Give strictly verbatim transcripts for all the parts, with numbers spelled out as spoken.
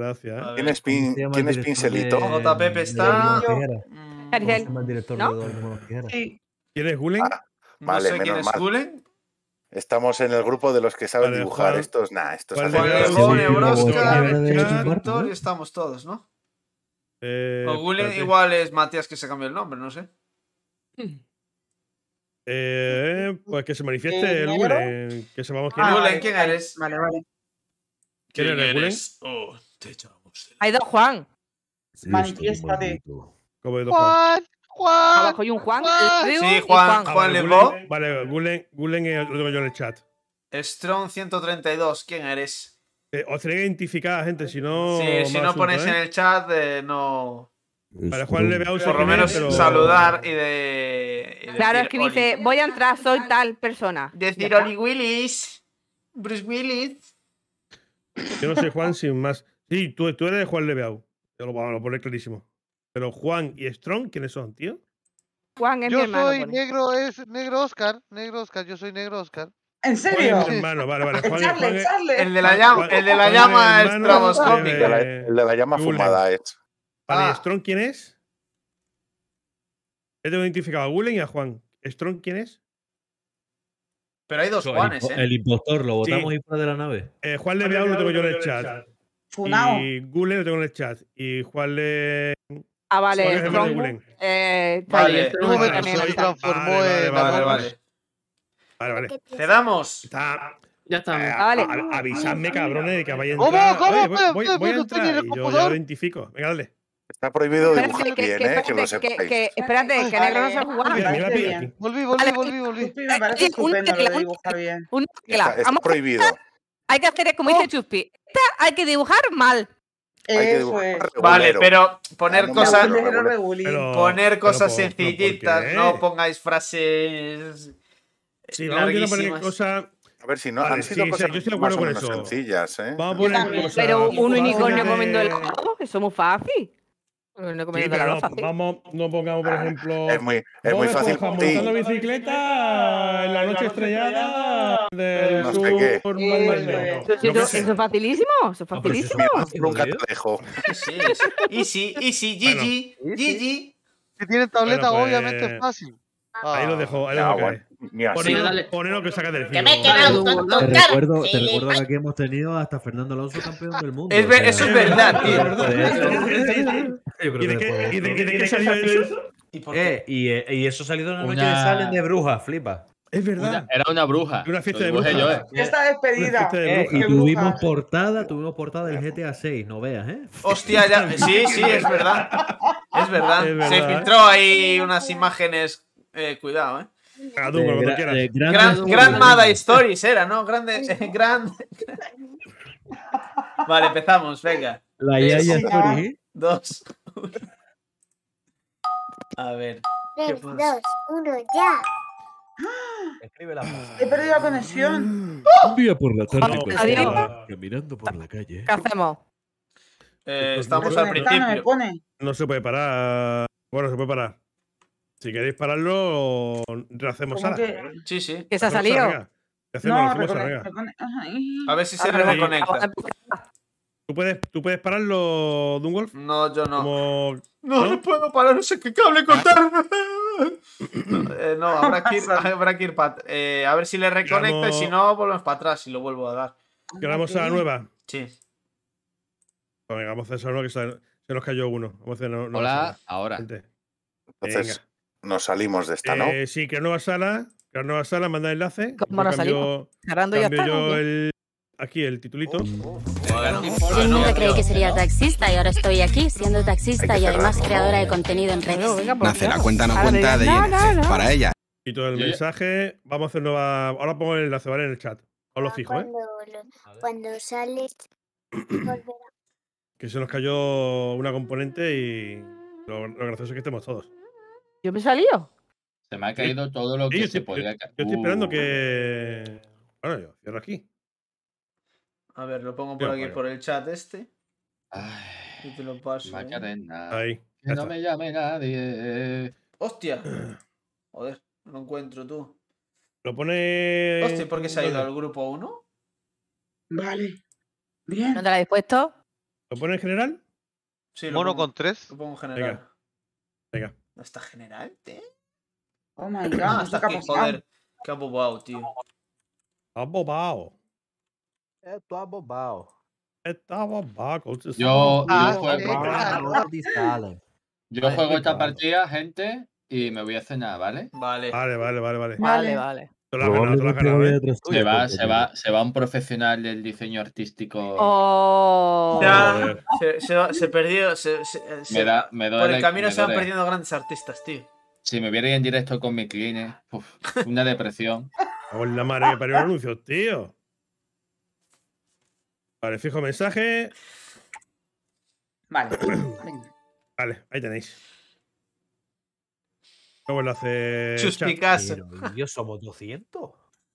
gracias. ¿Quién es, pin, ¿quién es Pincelito? J. Pepe está. Caricel. ¿No? Sí. ¿Quién es Gulen? Ah, No vale, sé quién menos es mal. Gulen. Estamos en el grupo de los que saben Vale, dibujar. Juan. Estos, nah, estos Juan hacen León, cosas. Juan sí, Nebrosca, sí, Víctor, y estamos todos, ¿no? Eh, O Gulen espérate. igual es Matías que se cambió el nombre, no sé. Eh, pues que se manifieste ¿Eh, el negro? Gulen. Que sepamos quién Ah, es. Gulen, vale, ¿quién vale, eres? Vale, vale. ¿Quién eres, Gulen? Oh, te echamos. Hay dos Juan. Manifiéstate. ¿Cómo hay dos Juan? Juan, Juan. Abajo hay un Juan. Juan. Rigo Sí, y Juan, Ah, Juan vale, Lebó. Gulen, vale, Gulen, Gulen eh, lo tengo yo en el chat. Strong ciento treinta y dos, ¿quién eres? Eh, os tenéis que identificar, gente, si no. Sí, si mal no asunto, ponéis ¿eh? en el chat, eh, no. Vale, Juan Lebeau sé Por lo quién es, menos pero- saludar y de. y Claro, decir es que Oli. dice, voy a entrar, soy tal persona. Decir Ya está. Oli Willis. Bruce Willis. Yo no soy Juan sin más. Sí, tú, tú eres Juan Lebeau. Yo lo, vamos, lo pone clarísimo. Pero Juan y Strong, ¿quiénes son, tío? Juan es mi Yo hermano. soy pone. negro, es negro Oscar. Negro Oscar, yo soy negro Oscar. ¿En Juan serio? es mi hermano, vale, vale. Juan, Echarle, Juan es- echarle. El de la llama, Juan- el de la Juan llama es hermano estroboscópica. El de la, de- el de la llama Gulen. fumada es. Vale, ¿y Ah. Strong quién es? He identificado a Gulen y a Juan. ¿Strong quién es? Pero hay dos El, Juanes, impo- ¿eh? el impostor, lo Sí. botamos ahí fuera de la nave. Eh, Juan Lebeau lo tengo yo en el chat. Funao. Y Gulen lo tengo en el chat. Y Juan Le. Ah, Juan vale. es hermano de Strong. Gulen. Eh, está Vale, ahí, un Strong momento, también se está. transformó Vale, vale, en vale, Vale, Among Us. vale. Vale, vale. Te damos. Está. Ya está. Eh, Ah, vale. a- a- avisadme, cabrones, de que vaya a ¿Cómo? entrar. ¿Cómo? Oye, voy, Espera, voy- espera, voy a no entrar tenía y yo ya computador. lo identifico. Venga, dale. Está prohibido Espérate, dibujar que, bien, que, ¿eh? Que espérate, lo que, sepáis. que, espérate, que negro no se juega. Mira, mira, parece mira bien. aquí. Volví, volví, volví, volví. Chuspi, me parece Oye, una estupendo lo tecla, de una dibujar bien. Una Está, tecla. está Vamos, prohibido. hay que hacer como dice Chuspi. Esta hay que dibujar mal. Hay que Eso dibujar es. Vale, regulero. pero poner Ah, no me cosas. acuerdo. Negro regulín. Pero- Poner pero cosas por- pero ¿por sencillitas, qué? no pongáis frases. Sí, vamos a poner larguísimas. cosas. A ver si no. Vale, Han sido sí, cosas sí, yo estoy de más acuerdo o con menos eso. sencillas, ¿eh? Vamos a Yo poner también, cosas. Pero un unicornio de- comiendo helado, eso es muy fácil. Un unicornio Sí, comiendo pero helado no, fácil. vamos, no pongamos, por ejemplo. Es muy, es Bob muy fácil. Esponja Sí, montando bicicleta en la noche estrellada del No sé sur qué. madrileño. Eso, Yo qué eso- sé. eso es facilísimo, eso es No, pero eso es facilísimo. fácil, nunca tío. te dejo. Sí, es- Easy, easy, Bueno. G G, G G. Si tienen tableta, Bueno, pues, obviamente es fácil. Ahí lo Ah. dejo, ahí lo Ya, dejo bueno, caer. ni así. Venga, Poned dale. poned lo que saca del Que filo. me he quedado con Te tu cara. recuerdo, te Sí. recuerdo que aquí hemos tenido hasta Fernando Alonso campeón del mundo. Es o ver- sea, eso es verdad, tío. de eso- ¿Y yo creo que de después qué, de y de, esto- y de qué salió eso? ¿Y por qué? Eh, y, eh, y eso salió de una noche Una- de salen de brujas, flipa. Es verdad. Una- era una bruja. Una fiesta Lo de dibujé brujas. yo, eh. Esta Una despedida. fiesta de Eh, brujas. y Qué tuvimos brujas. portada, tuvimos portada del G T A seis, no veas, ¿eh? Hostia, ya. Sí, sí, es verdad. Es verdad. Es verdad, Se ¿eh? filtró ahí unas imágenes. Eh, cuidado, eh. A tú, De cuando gra- quieras. de grandes Gran, obras. Grandmother Stories era, ¿no? Grande. eh, gran. Vale, empezamos, venga. La Tres, Yaya Story, ¿eh? dos, uno. A ver. ¿Qué tres, pasa? dos, uno, ya. Escribe la frase. He perdido la conexión. Un día por la tarde, Adiós. cuando Adiós. estaba caminando por la calle. ¿Qué hacemos? Eh, estamos Me al conecta, no me principio. pone. No se puede parar. Bueno, se puede parar. Si queréis pararlo, rehacemos ¿Cómo sala. que? Sí, sí. ¿Que se ha Hacemos salido? venga. ¿Qué hacemos? No, Hacemos recone- venga. recone- Ay. A ver si se Ah, pero- reconecta. ¿Tú puedes, ¿Tú puedes pararlo, Dungolf? No, yo no. Como... No, ¿no? no puedo parar, no sé qué cable cortar. No, eh, no, habrá que ir, habrá que ir pa- eh, a ver si le reconecta y si no, volvemos para atrás y lo vuelvo a dar. ¿Queramos a la nueva? Sí. Pues venga, vamos a hacer esa nueva que se, se nos cayó uno. Vamos a hacer no, nueva Hola, sala. ahora. Gente. Entonces, Venga. nos salimos de esta, ¿no? Eh, sí, crear nueva sala. Crear nueva sala, manda enlace. ¿Cómo Yo nos cambio, salimos? Cerrando ya cambio está. ¿o yo qué? el, aquí el titulito. Yo nunca creí que sería taxista y ahora estoy aquí siendo taxista Hay que y además cerrar. creadora de contenido en Bueno, redes. venga, pues, Nace la claro. cuenta no Ahora cuenta me de dices, I no, N F no, no. para ella. Y todo el Sí. mensaje. Vamos a hacer nueva. Ahora pongo el enlace, ¿vale? En el chat. Os lo fijo, ¿eh? Cuando, lo- cuando sales, volverá. Que se nos cayó una componente y. Lo, lo gracioso es que estemos todos. ¿Yo me he salido? Se me ha caído todo lo Sí, que yo se estoy, podía yo- caer. yo estoy esperando Uh. que. Bueno, yo cierro aquí. A ver, lo pongo por Yo, aquí vale. por el chat este. Ay, Y te lo paso. ¿eh? Macarena. Ahí. Que Ya no está. me llame nadie. Hostia. Joder, no lo encuentro tú. Lo pone. Hostia, ¿por qué se ha ido ¿dónde? al grupo uno? Vale. Bien. ¿Dónde la habéis puesto? ¿Lo pone en general? Sí, lo Mono pongo, con tres. lo pongo en general. Venga. Venga. ¿No está general, tío? Oh my god, Ah, no sé está qué ha aquí, pasado. joder. Qué abobado, tío. Está bobado. Esto es bobao. Está bobado. Yo, Ah, yo juego, sí. No te sale. yo juego esta partida, gente, y me voy a cenar, ¿vale? Vale. Vale, vale, vale, vale. Vale, vale. Te lo has ganado, te lo has Probablemente ganado, vaya ¿eh? detrás Se tuya, va, porque se va, se va un profesional del diseño artístico. Oh. Ya, Joder. se, se, se perdió. Se, se- se- Me da, me por duele, el camino me se van duele. perdiendo grandes artistas, tío. Si me viera en directo con mi cliente, uf, una depresión. Con la madre que parió anuncios, tío. Vale, fijo mensaje. Vale. Venga. Vale, ahí tenéis. ¿Cómo lo hace? Chuspicaz. Pero, Dios, somos doscientos.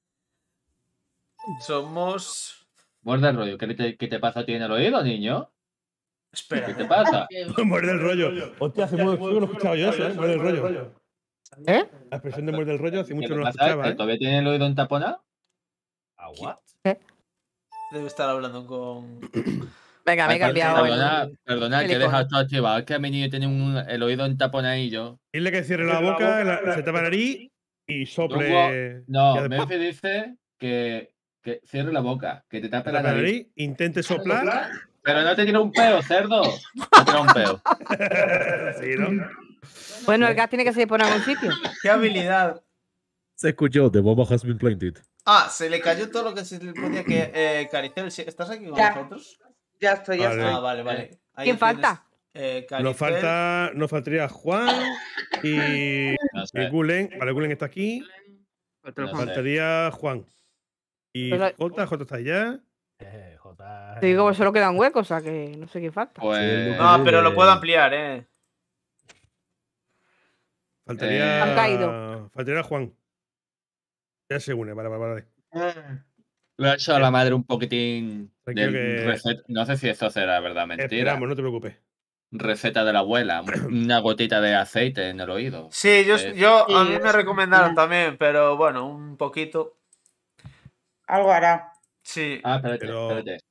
Somos. Muerde el rollo. ¿Qué te, qué te pasa a ti en el oído, niño? Espera. ¿Qué te pasa? Muerde el rollo. Hostia, hace mucho que no he escuchado yo eso, ¿eh? Muerde el rollo. ¿Eh? La expresión de muerde el rollo hace ¿Qué mucho te que no la pasa? escuchaba, ¿Que ¿eh? todavía tiene el oído entaponado? Agua. Debe estar hablando con. Venga, me he Ay, cambiado. Perdona, el- perdona, el que he icono. dejado esto activado. Es que a mi niño tiene un, el oído entaponadillo. Dile que cierre la boca, la- se tapa la nariz y sople. Luego- No, Ya después- Memphis dice que, que cierre la boca, que te se tape tapa la nariz. intente soplar. Pero no te tira un peo, cerdo. No tira un peo. Sí, ¿no? Bueno, el gas tiene que seguir por algún sitio. ¡Qué habilidad! Se escuchó, the bomba has been planted. Ah, se le cayó todo lo que se le podía que eh, Caricel. ¿sí- ¿Estás aquí con Ya. nosotros? Ya estoy, ya Vale. estoy. Ah, vale, vale. Ahí ¿Quién tienes, falta? Eh, Caricel. Nos falta. Nos faltaría Juan y. No y sé. Gulen. Vale, Gulen está aquí. No sé. Faltaría Juan. Y Pero- Jota, Jota está allá. Eh, J. Te digo que solo quedan huecos, o sea que no sé qué falta. Pues. No, pero lo puedo ampliar, eh. Faltaría. Eh, Han caído. Faltaría Juan. Ya se une, vale, vale, vale. Lo ha hecho a la madre un poquitín. Tranquilo de que- receta- No sé si esto será verdad mentira. Esperamos, no te preocupes. Receta de la abuela. Una gotita de aceite en el oído. Sí, yo, Eh, yo a Sí, mí me eso recomendaron también. también, pero bueno, un poquito. Algo hará. Sí. Ah, espérate, Pero- espérate.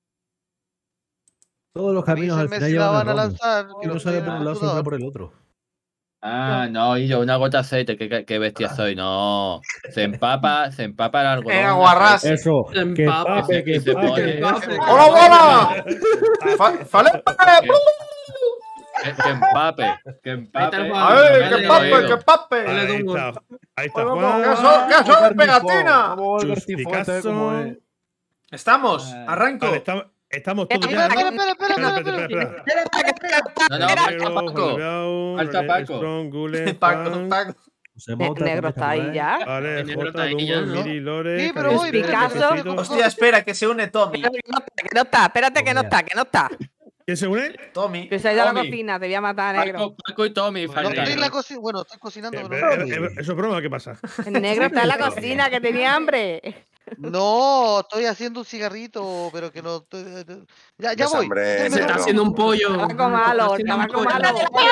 Todos los caminos al Avísenme final si la llevan van a a Roma. lanzar. Si que no lo sale estoy por un en lado, el se entra sudor. por el otro. Ah, no, y yo, una gota de aceite, qué, qué- qué bestia soy, no. Se empapa, se empapa el algodón. Venga, guarras. Eso, En que papa, pape, que y se pape. pone- ¡Hola, hola! Fa- ¡Fale! Que, que empape, que empape. Ahí está el y Juan. me ¡Ay, mete que en el pape, oído. que pape! Ahí está, ahí está ¡Que Juan. son, que son pegatina! Chuspicazo. ¿Estamos? Eh, Arranco. Vale, estamos, estamos todos Espera, ya. Espera, espera, espera, Espera, espera, espera, espera. espera, espera. No, no, Espera, falta Negro, Paco. Juan Falta Leao, Paco. Strong, Gulen, Paco, Juan. Paco. Se Ne- monta, negro también está ahí por ahí. ya. Vale, El negro Jota, está ahí, Dumbo, ¿no? Miri, Lore. Sí, pero voy, Caricel, Picasso. Necesito- Hostia, espera, que se une Tommy. Que no está, que no está, espérate que no está, que no está. ¿Quién se une? Tommy. Que se ha ido a la Tommy. cocina, te voy a matar, negro. Paco, Paco y Tommy No faltan. estoy Negro. en la cocina. Bueno, estoy cocinando. Eh, pero no. eh, eh, ¿Eso es broma? ¿Qué pasa? El negro está en la cocina, que tenía hambre. No, estoy haciendo un cigarrito, pero que no. Ya, ya Ves, voy. hombre, Denme Se dos está minutos. haciendo un pollo. Tabaco malo, tabaco malo.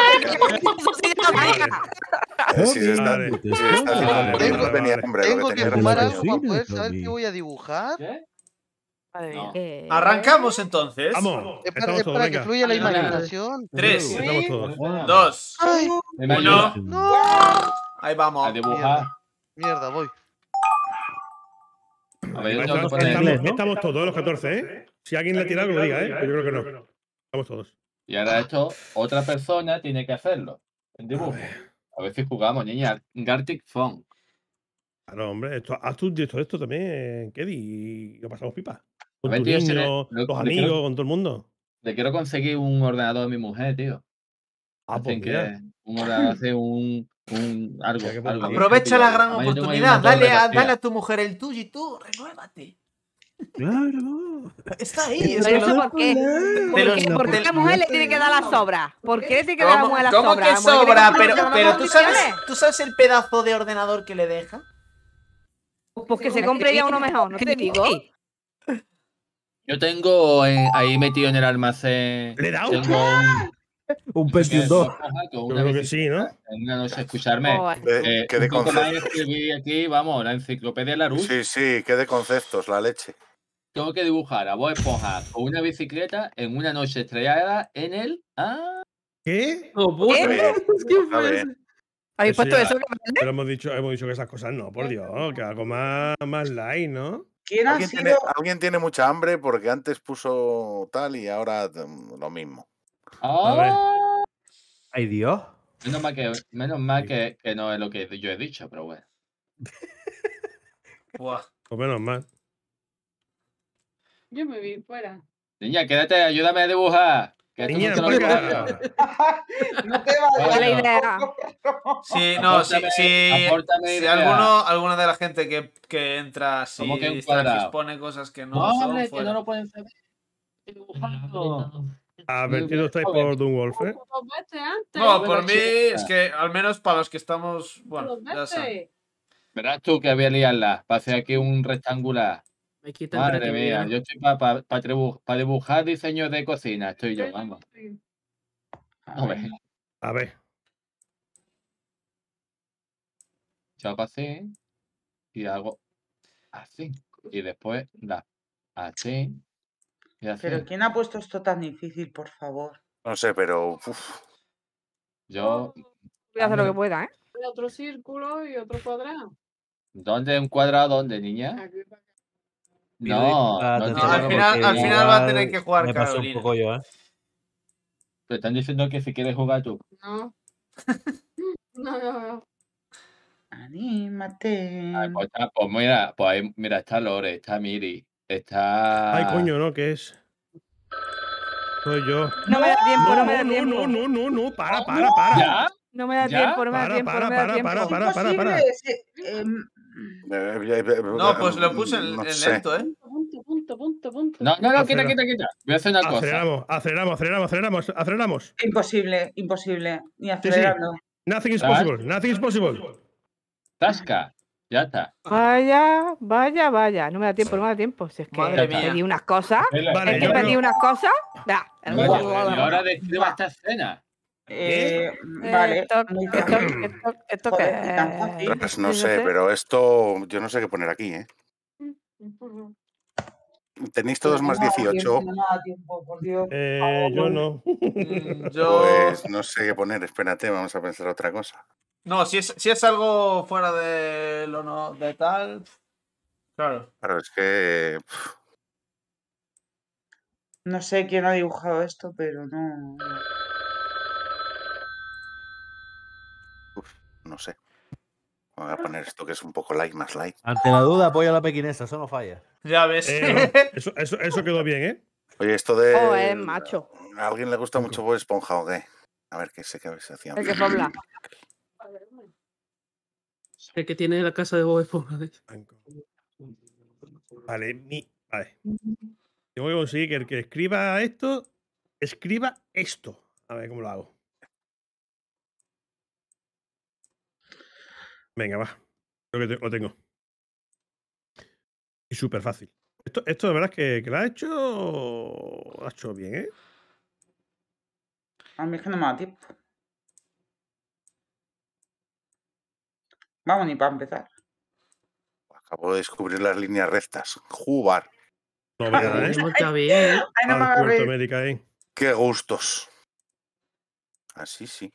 Eh, si se está, Vale. si se está haciendo un Tengo- poquito, tenía hambre, lo Tengo que que tenía fumar era algo sueño. para poder Cocina, saber Tommy. qué voy a dibujar. ¿Qué? Madre mía. No. Eh, Arrancamos entonces. Vamos, Es para, estamos es todos, para que venga. fluya la Ay, ay, ay. imaginación. Tres, Estamos todos. dos, Ay, Me uno. ayudas no. Ahí vamos. a dibujar. Mierda, voy. A ver, yo tengo que Estamos, poner- estamos- estamos todos, los catorce, ¿eh? Si alguien le ha tirado, que lo diga, ¿eh? Pero yo creo que no. Estamos todos. Y ahora esto, otra persona tiene que hacerlo. El dibujo. A ver si jugamos, niña. Gartic Phone. Claro, hombre, esto, haz tú esto, esto también, Kedi, y lo pasamos pipa. Con A ver, tus tío, si le- niños, lo- los le amigos, quiero- con todo el mundo. Le quiero conseguir un ordenador a mi mujer, tío. Ah, pues Hacen que mira. un ordenador hace un, un algo. Mira qué algo. Aprovecha la gran Además, yo tengo ahí un oportunidad. montón de Dale a, vacías. dale a tu mujer el tuyo y tú, renuévate. Claro. Está ahí. Es Pero que eso lo- por qué. de ¿Por los- qué? ¿Por qué de- la mujer le tiene que dar la sobra? ¿por qué le tiene que dar a la ¿Cómo, mujer la cómo sobra? que ¿La mujer tiene sobra? que Pero, comprar pero unas tú sabes, condiciones? tú sabes el pedazo de ordenador que le deja. Pues que se compre ya uno mejor, no te digo. Yo tengo eh, ahí metido en el almacén. ¿Le he dado? Tengo un. Un Pentium dos. Con Yo una creo que vez- sí, ¿no? en una noche, escucharme. Joder. De- Eh, que de un poco más conceptos. escribí aquí, vamos, la enciclopedia Larousse. Sí, sí, que de conceptos, la leche. tengo que dibujar a Bob Esponja con una bicicleta en una noche estrellada en el. ¿Ah? ¿Qué? Oh, puta. A ver, ¿Qué a fue ver. eso? ¿Habéis Eso puesto ya- eso? Pero hemos dicho, hemos dicho que esas cosas no, por Dios, que algo más, más light, ¿no? ¿Quién ha ¿Alguien sido? tiene, alguien tiene mucha hambre porque antes puso tal y ahora mm, lo mismo. A ver. ¡Ah! Ay, Dios. Menos mal, que, menos mal que, que no es lo que yo he dicho, pero bueno. Buah. Pues menos mal. Yo me vi fuera. Niña, quédate, ayúdame a dibujar. Que esto Niña, no te lo por digo acá. yo. No te Bueno. Buena idea. Sí, no, si, Apórtame- si, apórtame si idea. alguno, alguna de la gente que, que entra así ¿Cómo que un Starfish cuadrado? pone cosas que no No, son hombre, que fuera. no lo pueden saber. Estoy dibujando. Advertido estáis por Doomwolf, ¿eh? Dos veces antes. No, Bueno, por mí chica. es que al menos para los que estamos, bueno, Dos ya saben. veces. Verás tú que voy a liarla. para hacer aquí un rectangular. Me quita Madre creatividad. mía, yo estoy para pa, pa tribu- pa dibujar diseños de cocina. Estoy yo, vamos. No ves. A ver. Chapo así. Y hago así. Y después da así. Y así. Pero ¿quién ha puesto esto tan difícil, por favor? No sé, pero uf, Yo. Voy a hacer lo que pueda, ¿eh? Otro círculo y otro cuadrado. ¿Dónde un cuadrado? ¿Dónde, niña? Aquí. Pido No, disculpas, no te No, tiene- al porque final, al final va a igual tener que jugar me pasó un Carolina. poco yo, ¿eh? Te están diciendo que si quieres jugar tú. No. No, no, no. Anímate. Ay, pues, está- pues mira, pues ahí, mira, está Lore, está Miri, está. Ay, coño, ¿no? ¿Qué es? Soy yo. No me da tiempo, no me da no, tiempo. no, no, no, no, para, para, para. ¿Ya? No me da ¿Ya? tiempo, no me da Para, tiempo, para, no me da para, tiempo. para, Es para, para, para. imposible, ese- em, eh, eh, No, pues lo puse en, no en sé. lento, ¿eh? Punto, punto, punto, punto. No, no, no, quita, Acelera. quita, quita. Voy a hacer una cosa. Aceleramos, aceleramos, aceleramos, aceleramos, aceleramos. imposible, imposible. Ni sí. acelerando. Nothing is ¿Ah? possible, nothing is possible. Tasca. Ya está. Vaya, vaya, vaya. No me da tiempo, no me da tiempo. Si es que Madre mía. pedí unas cosas. Vale, Es yo que pedí creo- unas cosas. Da. Oye, y ahora describa esta escena. Eh, Eh, vale. Esto, muy esto, fácil. esto, esto Joder, que y tan fácil. Pues no Sí, sé, pero esto yo no sé qué poner aquí, ¿eh? Tenéis todos más No me da dieciocho, tiempo, no me da tiempo, por Dios. Eh, yo no. Mm, Yo. pues no sé qué poner. Espérate, vamos a pensar otra cosa. No, si es, si es algo fuera de lo no, de tal. Claro. Claro, es que pf, No sé quién ha dibujado esto, pero no. no sé. Voy a poner esto que es un poco light, más light. Ante la duda, apoya a la pequinesa, eso no falla. Ya ves. Eh, no, eso, eso, eso quedó bien, ¿eh? Oye, esto de. Oh, es macho. ¿A alguien le gusta mucho Bob Esponja o qué? A ver qué sé qué se hacía. El que fue hablar. El que tiene la casa de Bob Esponja. Vale, mi. Vale. Tengo que conseguir que el que escriba esto, escriba esto. A ver cómo lo hago. Venga, va. Creo que te- lo tengo. Y súper fácil. Esto, esto de verdad es que, que lo ha hecho. Lo ha hecho bien, ¿eh? A mí es que no me da tiempo. Vamos, ni para empezar. Acabo de descubrir las líneas rectas. Jugar. No veas, ¿eh? Hemos está bien. Ay, no me Al agarré. Puerto América, ¿eh? Qué gustos. Así sí.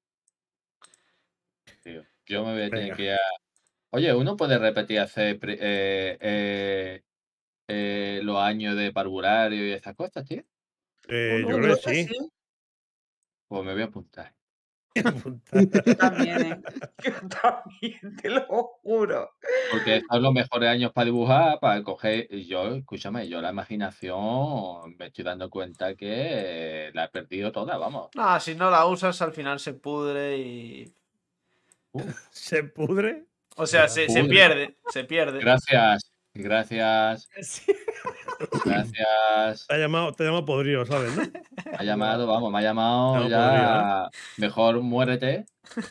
Tío, yo me voy a tener Venga. que ir a... Oye, uno puede repetir hacer pri- eh, eh, eh, los años de parvulario y esas cosas, tío. Eh, yo Yo creo que sí. Pues me voy a apuntar. Yo también, ¿eh? Yo también, te lo juro. Porque son los mejores años para dibujar, para coger. Y yo, escúchame, yo la imaginación me estoy dando cuenta que la he perdido toda, vamos. No, si no la usas, al final se pudre y. ¿Se pudre? O sea, se, se Pudre. pierde. Se pierde. Gracias, gracias, gracias. Te ha llamado, te ha llamado podrido, ¿sabes? ¿no? Me ha llamado, vamos, me ha llamado No, ya. Mejor muérete.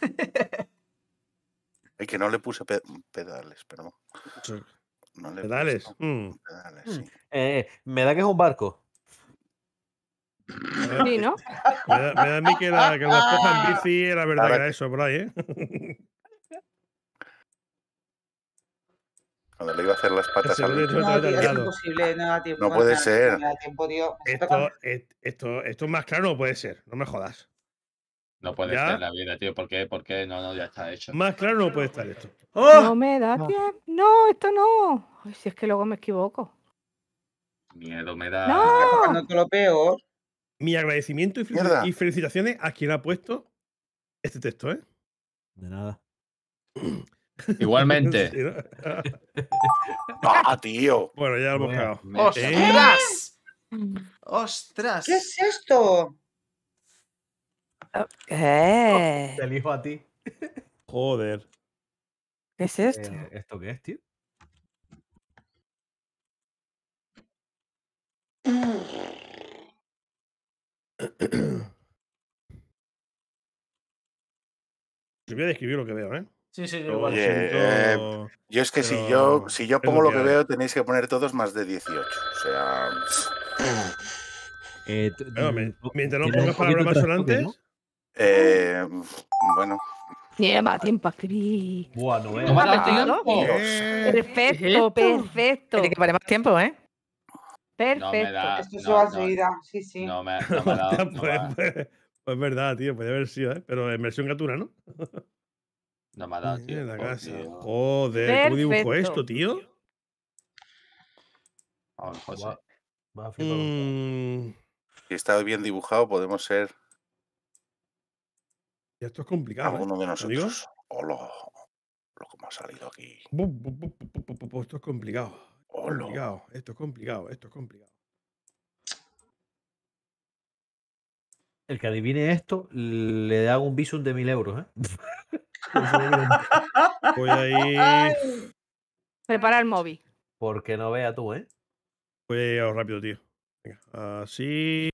Es que no le puse pe- pedales, perdón. No le Pedales. puse Mm. pedales, sí. Eh, me da que es un barco. Sí, ¿no? Me da, me da a mí que, la, que lo coja en bici era verdad Ahora que era eso por ahí, ¿eh? Cuando le iba a hacer las patas Se al lo bicho. he No, tío, es tardado. imposible, no da tiempo. No puede da tiempo, ser. No da tiempo, tío. Me está tocando. Esto, et- esto, esto más claro no puede ser. No me jodas. No puede ¿Ya? ser la vida, tío. ¿Por qué? ¿Por qué? No, no, ya está hecho. Más claro no puede estar esto. ¡Oh! No me da No. tiempo. No, esto no. Ay, si es que luego me equivoco. Miedo me da. No. Está tocando todo lo peor. Mi agradecimiento y, fel- Mierda. y felicitaciones a quien ha puesto este texto, ¿eh? De nada. Igualmente. Sí, ¿no? ¡Ah, tío! Bueno, ya lo hemos Bueno, cagado. me- ¡Ostras! ¡Ostras! ¿Qué es esto? ¿Qué? Te elijo a ti. Joder. ¿Qué es esto? Eh, ¿Esto qué es, tío? Yo voy a describir lo que veo, ¿eh? Sí, sí, yo Lo igual. Oye, siento, Yo es que si pero yo, si yo es pongo lo lo que que hay. veo, tenéis que poner todos más de dieciocho. O sea. Eh, tú- Bueno, me- tú- mientras no tienes pongas un palabras poquito más trastoque, sonantes. ¿no? Eh, bueno. Lleva tiempo a escribir. Buah, no veas. No me ha dado ¿Rápido? tiempo. Eh, Perfecto, perfecto. Tiene que poner más tiempo, ¿eh? No me Perfecto. da. Esto se No, va no, enseguida. Sí, sí. no me, no me ha dado. hostia, No, pues, me ha- pues, pues verdad, tío. Puede haber sido, ¿eh? Pero en versión gatura, ¿no? no me ha dado En tiempo. la casa. tío. Joder, ¿cómo dibujo Perfecto. esto, tío? Vamos, José. Va- vas a flipar un poco. Mm, Si está bien dibujado, podemos ser ya esto es complicado, ¿eh? alguno de ¿Lo digo? nosotros. Hola. Lo que me ha salido aquí. Bu, bu, bu, bu, bu, bu, bu, bu, Esto es complicado. Hola. Complicado. Esto es complicado. Esto es complicado. El que adivine esto le da un visum de mil euros, ¿eh? Voy a ir. Prepara el móvil. Porque no vea tú, ¿eh? Voy a ir rápido, tío. Venga, así.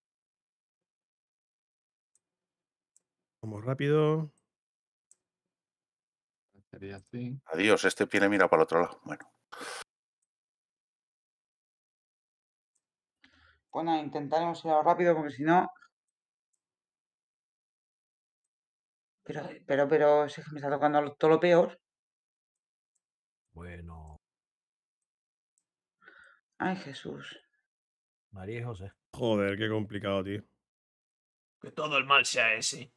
Vamos rápido. Sería así. Adiós, este tiene mira para el otro lado. Bueno. Bueno, intentaremos ir rápido porque si no. Pero, pero, pero, si es que me está tocando lo- todo lo peor. Bueno, Ay, Jesús. María y José. Joder, qué complicado, tío. Que todo el mal sea ese.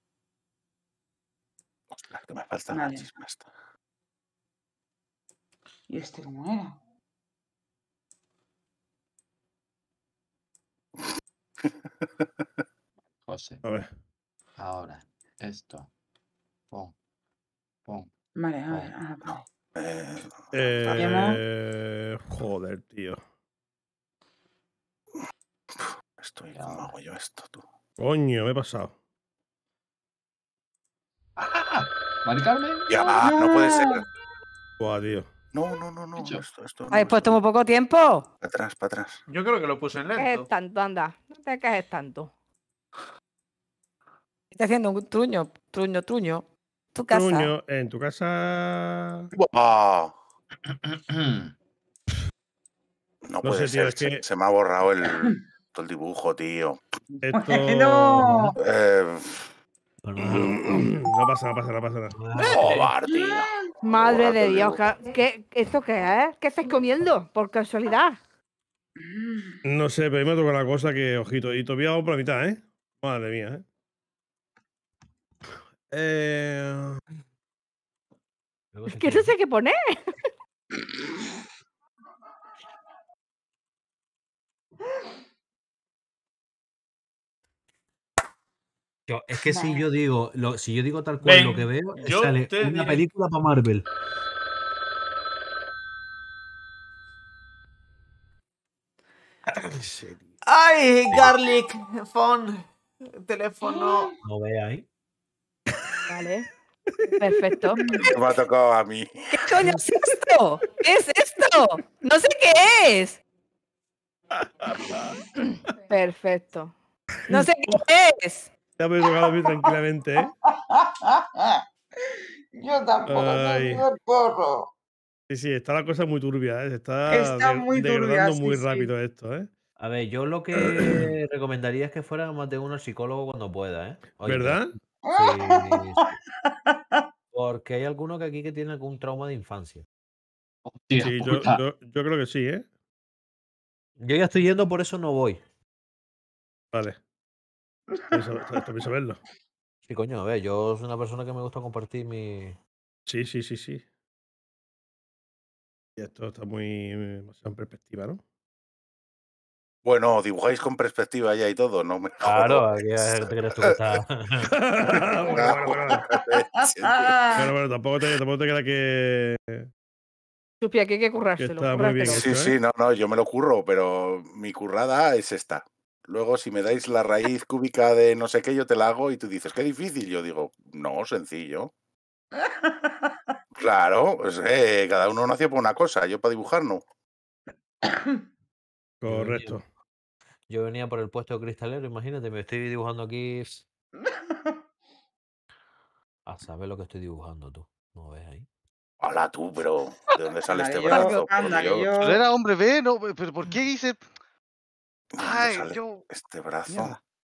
Ostras, que me faltan Vale. las chismas. ¿Y este cómo era? José. A ver. Ahora, esto. Pon. Pon. Vale, a ver. Ah, vale. Eh, Eh, joder, tío. estoy, ¿cómo hago yo esto, tú? Coño, me he pasado. ¡Ah! ¿Mari Carmen? Ya, no puede ser. Buah, tío. No, no, no, no. Bicho. Esto, esto no, ¿Habéis esto puesto no. muy poco tiempo? Para atrás, para atrás. Yo creo que lo puse en ¿Qué lento. es tanto? Anda. No te quejes tanto. Está haciendo un truño, truño, truño. Tu casa. Truño, en tu casa. ¡Ah! No No puede sé, tío, ser. es se, que- se me ha borrado el, todo el dibujo, tío. Esto. ¡No! Eh, No pasa, no pasa, no pasa nada. joder, tío. Madre Ahora de te Dios. digo. ¿qué, ¿Esto qué es? ¿Qué estáis comiendo? Por casualidad. No sé, pero a mí me toca una cosa que, ojito, y todavía hago por la mitad, ¿eh? Madre mía, ¿eh? Eh, Luego Es se que no equivoca. sé qué poner. Yo- es que si Vale. yo digo, lo, si yo digo tal cual Ven, lo que veo, yo sale te una diré. película para Marvel. ¡Ay, Garlic! Phone. Teléfono. No veáis. Vale. Perfecto. Me ha tocado a mí. ¿Qué coño es esto? ¿Qué es esto? No sé qué es. Perfecto. No sé qué es. ya me he tocado a mí tranquilamente, ¿eh? Yo tampoco Ay. tengo el porro. Sí, sí, está la cosa muy turbia, ¿eh? Se está, Está de- muy turbia, degradando sí, muy sí. rápido esto, ¿eh? A ver, yo lo que recomendaría es que fuera más de uno al psicólogo cuando pueda, ¿eh? Oye, ¿Verdad? Sí, sí. Porque hay algunos que aquí que tienen algún trauma de infancia. Hostia Sí, yo, puta. yo, yo creo que sí, ¿eh? Yo ya estoy yendo, por eso no voy. Vale. Eso, esto también saberlo. Sí, coño, a ver, yo soy una persona que me gusta compartir mi. Sí, sí, sí, sí. Y esto está muy demasiado en perspectiva, ¿no? Bueno, dibujáis con perspectiva ya y todo, no me Claro, jodo. aquí te crees tú que está. bueno, bueno, bueno. Bueno, bueno, tampoco te, tampoco te queda que, Chupi, aquí hay que que currárselo. está muy bien currártelo. Sí, hecho, ¿eh? sí, no, no, yo me lo curro, pero mi currada es esta. Luego, si me dais la raíz cúbica de no sé qué, yo te la hago y tú dices, qué difícil. Yo digo, no, sencillo. Claro, pues, eh, cada uno nació por una cosa, yo para dibujar no. Yo venía, Correcto. yo venía por el puesto de cristalero, imagínate, me estoy dibujando aquí. A saber lo que estoy dibujando tú. ¿No ves ahí? Hola tú, pero ¿de dónde sale Anda, este que yo, brazo? Por anda, que Dios, yo. Pero era hombre B, no, pero ¿por qué hice? ¿de dónde Ay, sale yo. este brazo? Mierda.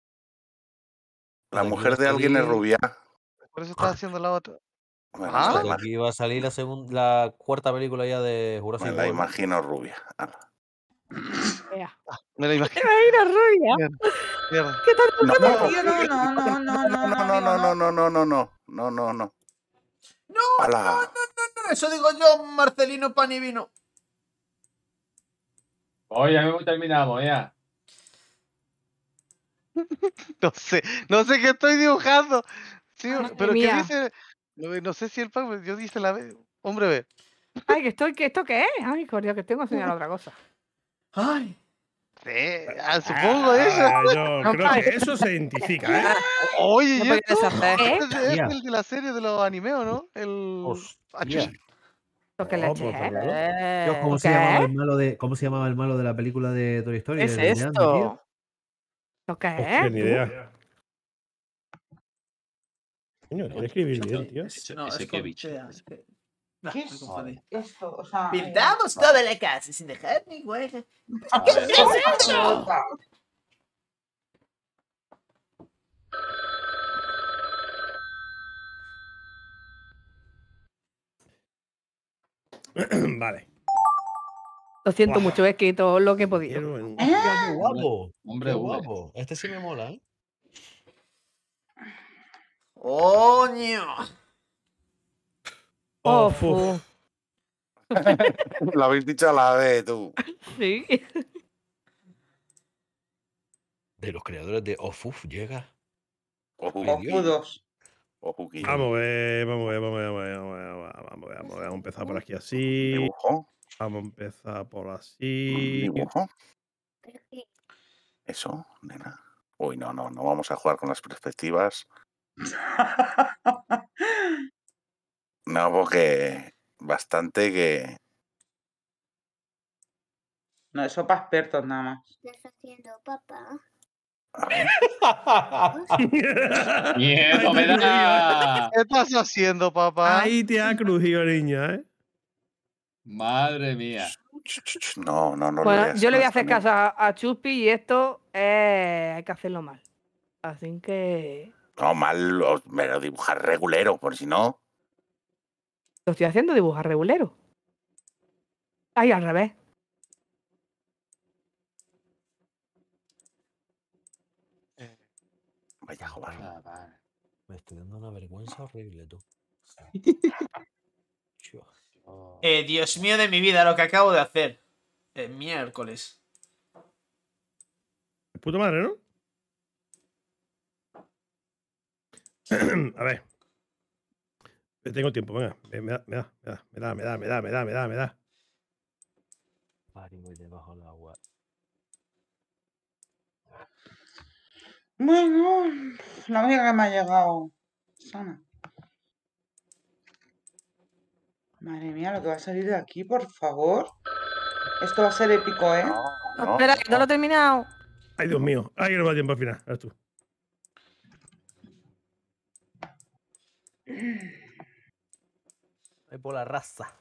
La Pues de aquí mujer va a de alguien es salir- rubia. Por eso estaba haciendo la otra. Me la, ¿Ah? me la De imag- aquí va a salir la segunda, la cuarta película ya de me Jurassic la World. imagino rubia. Ala. Ea. Me la imagino. Mira, rubia. Mierda. Mierda. ¿Qué tal? No, No, tío, no, no, no, no, no, no, no, no, amigo, no, no. no, no, no, no, no, no, no, no. No, Ala. no, no, no, no, eso digo yo, Marcelino Pan y Vino. Oye, ya hemos terminado, ya. No sé, no sé qué estoy dibujando. Sí, Madre pero ¿qué mía. dice? No, no sé si el pan, yo dije la B. Hombre B. Ay, que estoy, que esto qué es. Ay, por Dios, que tengo que enseñar otra cosa. Ay. Sí, ah, supongo eso. Ah, yo No, creo ay. que eso se identifica, ¿eh? Oye, No ¿y podía esto? deshacer. ¿Eh? Este es Hostia. el de la serie de los animeos, ¿no? El. Ah, chucha. Hostia. ¿Lo que Oh, leche pues, es? claro. Dios, ¿cómo ¿Lo se qué llamaba es? el malo de, cómo se llamaba el malo de la película de Toy Story? ¿Qué es El de Andy, tío. esto? ¿Lo que Hostia, es? ni ¿Tú? idea. Coño, tienes que escribir bien, tío. Ese, no, ese es qué con bicho, T, ese. es que- Nah, ¿Qué me es confundí. esto? O sea. Pintamos toda la casa sin dejar ni huella. ¿Qué es esto? Vale. Lo siento Buah. mucho, he escrito lo que he podido. Quiero en- ¿Eh? Mira, qué Hombre, guapo. hombre Qué V. guapo. Este sí me mola, ¿eh? ¡Coño! Oh, Oh, uf. fu. Lo habéis dicho a la vez, tú. Sí. De los creadores de Ofuf llega. Ojo, Ay, Dios. Ojudos. ojo, que Vamos a ver, vamos a ver, vamos a ver, vamos a ver, vamos a ver, vamos a ver, vamos a ver, vamos a empezar por aquí así. dibujo, Vamos a empezar por un así. dibujo. Eso, nena. Uy, no, no, no vamos a jugar con las perspectivas. No, porque bastante que. No, eso para expertos nada más. ¿Qué estás haciendo, papá? A ver. ¡Miedo me da! ¿Qué estás haciendo, papá? Ahí te ha crujido, niña, ¿eh? Madre mía. Ch, ch, ch, No, no, no lo Bueno, leas. yo le voy a no, hacer no. caso a, a Chuspi y esto eh, hay que hacerlo mal. Así que No, mal, o- pero dibujar regulero, por si no. lo estoy haciendo dibujar regulero. Ay, al revés. Vaya, joder. Ah, vale. Me estoy dando una vergüenza horrible, tú. Chua. Oh. Eh, Dios mío de mi vida, lo que acabo de hacer. Eh, miércoles. Puta madre, ¿no? A ver. Tengo tiempo, venga. Me me da, me da, me da, me da, me da, me da, me da, me da. Pari, voy debajo del agua. Bueno, la única que me ha llegado. Sana. Madre mía, lo que va a salir de aquí, por favor. Esto va a ser épico, ¿eh? No, No, no, espera, que no lo he terminado. Ay, Dios mío. Ay, que no me da tiempo al final. Eres tú. Voy por la raza.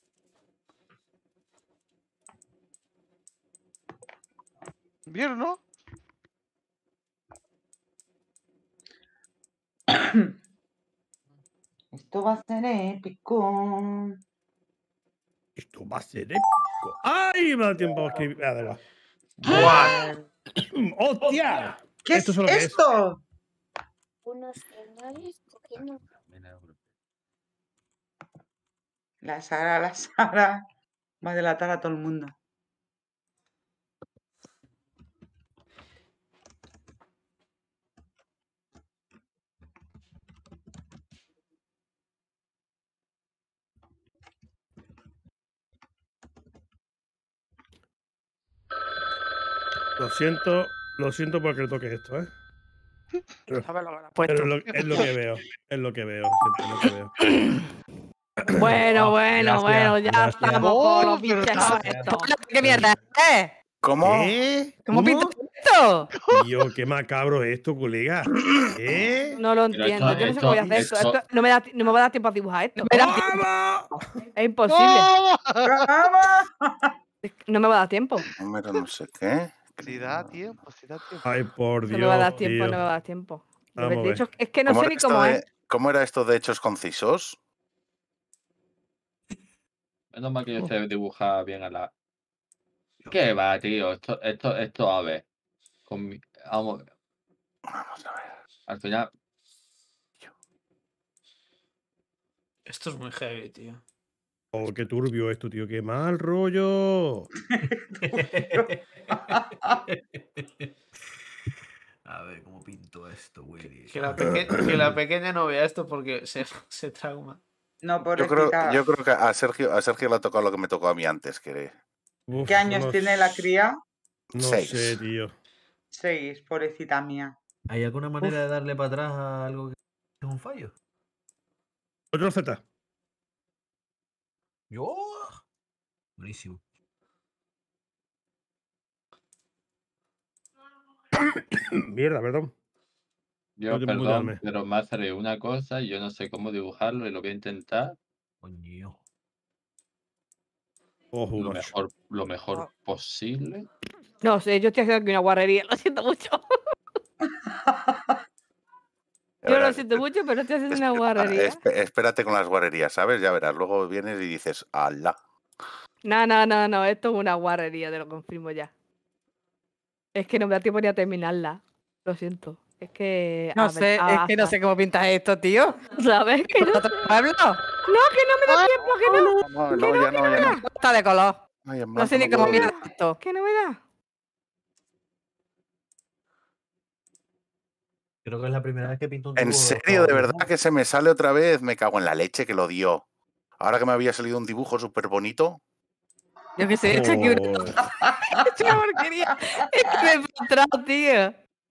¿Vieron, no? Esto va a ser épico. Esto va a ser épico. ¡Ay! Me da tiempo a escribir. Ah, da igual. ¡Buah! ¡Hostia! ¿Qué Esto es es lo que es. esto? Unos cereales cogiendo. La Sara, la Sara va a delatar a todo el mundo. Lo siento, lo siento porque le toque esto, ¿eh? Pero, A ver lo que le has pero puesto. es, lo, es lo que veo. Es lo que veo. Siento, es lo que veo. Bueno, bueno, gracias, bueno, ya gracias. estamos con los Oh, pero bichos está- estos. ¿Qué mierda es? ¿Cómo? ¿Qué? ¿Cómo pintas esto? Tío, qué macabro es esto, colega. ¿Qué? No lo Pero entiendo. esto- Yo no sé cómo voy a hacer esto- esto. Esto no me da, no me va a dar tiempo a dibujar esto. ¡Vamos! Es imposible. ¡Vamos! No me va a dar tiempo. Número no sé qué. Si da tiempo, si da tiempo. Ay, por No Dios. me va a dar tiempo, tío. no me va a dar tiempo. Lo Vamos que a te he ver. dicho es que no ¿Cómo sé era ni esto cómo de- es. ¿Cómo era esto de hechos concisos? Menos mal que yo sé dibujar bien a la. ¿Qué va, tío? Esto, esto, esto, a ver. Con mi- Vamos. Vamos a ver. Al final. Esto es muy heavy, tío. Oh, qué turbio esto, tío. Qué mal rollo. A ver, ¿cómo pinto esto, Willy? Que la, peque- que la pequeña no vea esto porque se, se trauma. No, Yo creo, pobrecita. yo creo que a Sergio, a Sergio le ha tocado lo que me tocó a mí antes, que Uf, ¿Qué años no tiene la cría? No Seis. sé, tío. Seis, pobrecita mía. ¿Hay alguna manera de darle para atrás a algo que es un fallo? Otro Z. Yo. Buenísimo. Mierda, perdón. Yo, No te puedo perdón, darme. pero me ha salido una cosa y yo no sé cómo dibujarlo y lo voy a intentar Coño. Ojo, lo macho. mejor, lo mejor posible. No sé, yo estoy haciendo aquí una guarrería. Lo siento mucho. Ya Yo lo verás, siento mucho, pero estoy haciendo una espera- guarrería. espe- espérate con las guarrerías, ¿sabes? Ya verás. Luego vienes y dices, ¡ala! No, no, no, no. Esto es una guarrería, te lo confirmo ya. Es que no me da tiempo ni a terminarla. Lo siento. Es que. No a ver, sé, a- es que no sé cómo pintas esto, tío. ¿Sabes? Que no, ¿Otro pueblo? no, que no me da tiempo, que no. No, no, ya no, ya no. Está de color. Ay, en No blanco sé ni no cómo puedo mierda esto. Que no me da. Creo que es la primera vez que pinto un ¿En dibujo serio? ¿De verdad dibujado. que se me sale otra vez? Me cago en la leche que lo dio. Ahora que me había salido un dibujo súper bonito. Yo qué sé, esto es que Joder. es una porquería. Es que me he encontrado, tío.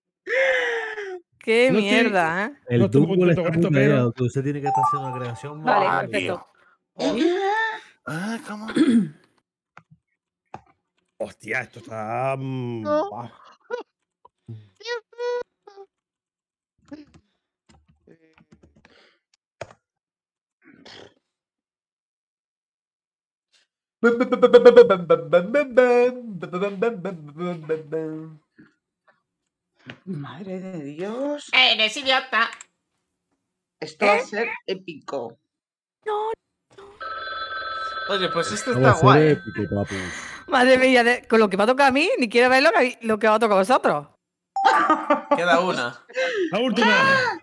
Qué No estoy- mierda, ¿eh? El No estoy muy Dumbo le contento está con muy esto, pero- callado, que usted tiene que estar haciendo una creación. Vale, Ah, perfecto. Ah, ¿cómo? Hostia, esto está. mm, No. bah. Madre de Dios. ¡Eres idiota! Esto va a ser épico. Oye, pues este Va a está ser guay. ¿eh? épico, papu. Madre mía, de- con lo que me ha tocado a mí, ni quiero ver lo que, lo que os ha tocado a vosotros. Queda una. La última.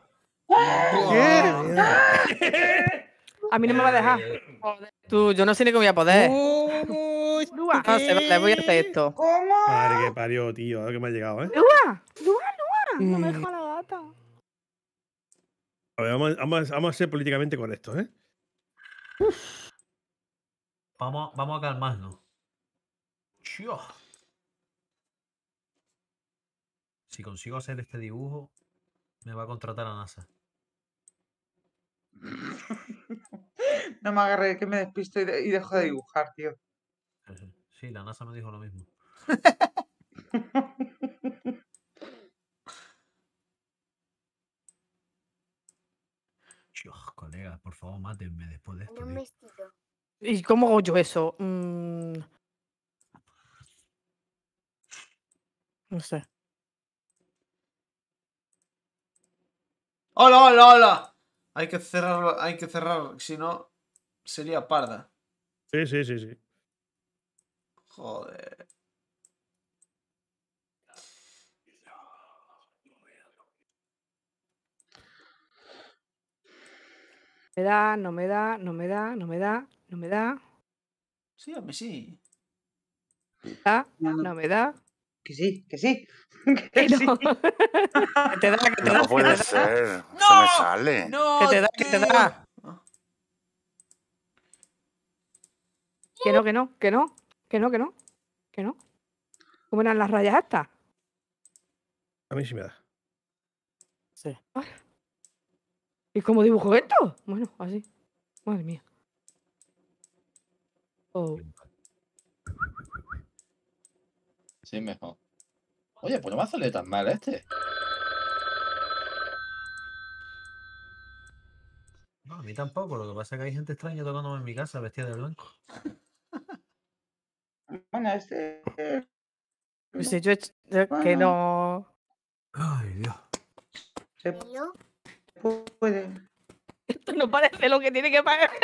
A mí no me va a dejar. Tú, yo no sé ni cómo voy a poder. Uy, Lua, No sé, vale, voy a hacer esto. ¿Cómo? Madre que parió, tío. Ahora que me ha llegado, ¿eh? Lua, Lua, Lua. No me deja la gata. A ver, vamos, a- vamos a- vamos a ser políticamente correctos, ¿eh? Vamos, vamos a calmarnos. Chio. Si consigo hacer este dibujo, me va a contratar a NASA. No me agarré que me despisto y, de- y dejo de dibujar, tío. Sí, la NASA me dijo lo mismo. Chio, colega, por favor, mátenme después de esto, tío. ¿Y cómo hago yo eso? Mm, No sé. ¡Hola, hola, hola! Hay que cerrarlo, hay que cerrar, si no, sería parda. Sí, sí, sí, sí. Joder. Me da, no me da, no me da, no me da, no me da. Sí, a mí sí. Da, No, no, no me da. que sí, que sí. Que Que sí. no. Que te da, que te da, No que puede te da. ser. Se me ¡No! sale. ¡No! Que te da, que te tío! da. Que no, que no, que no, que no, que no, que no. ¿Cómo eran las rayas estas? A mí sí me da. Sí. ¿Y cómo dibujo esto? Bueno, así. Madre mía. Oh. Sí, mejor. Oye, pues no me ha salido tan mal este. No, a mí tampoco. Lo que pasa es que hay gente extraña tocándome en mi casa vestida de blanco. Bueno, este. Pues si yo he hecho- yo que no. Ay, Dios. Se puede. Esto no parece lo que tiene que parecer.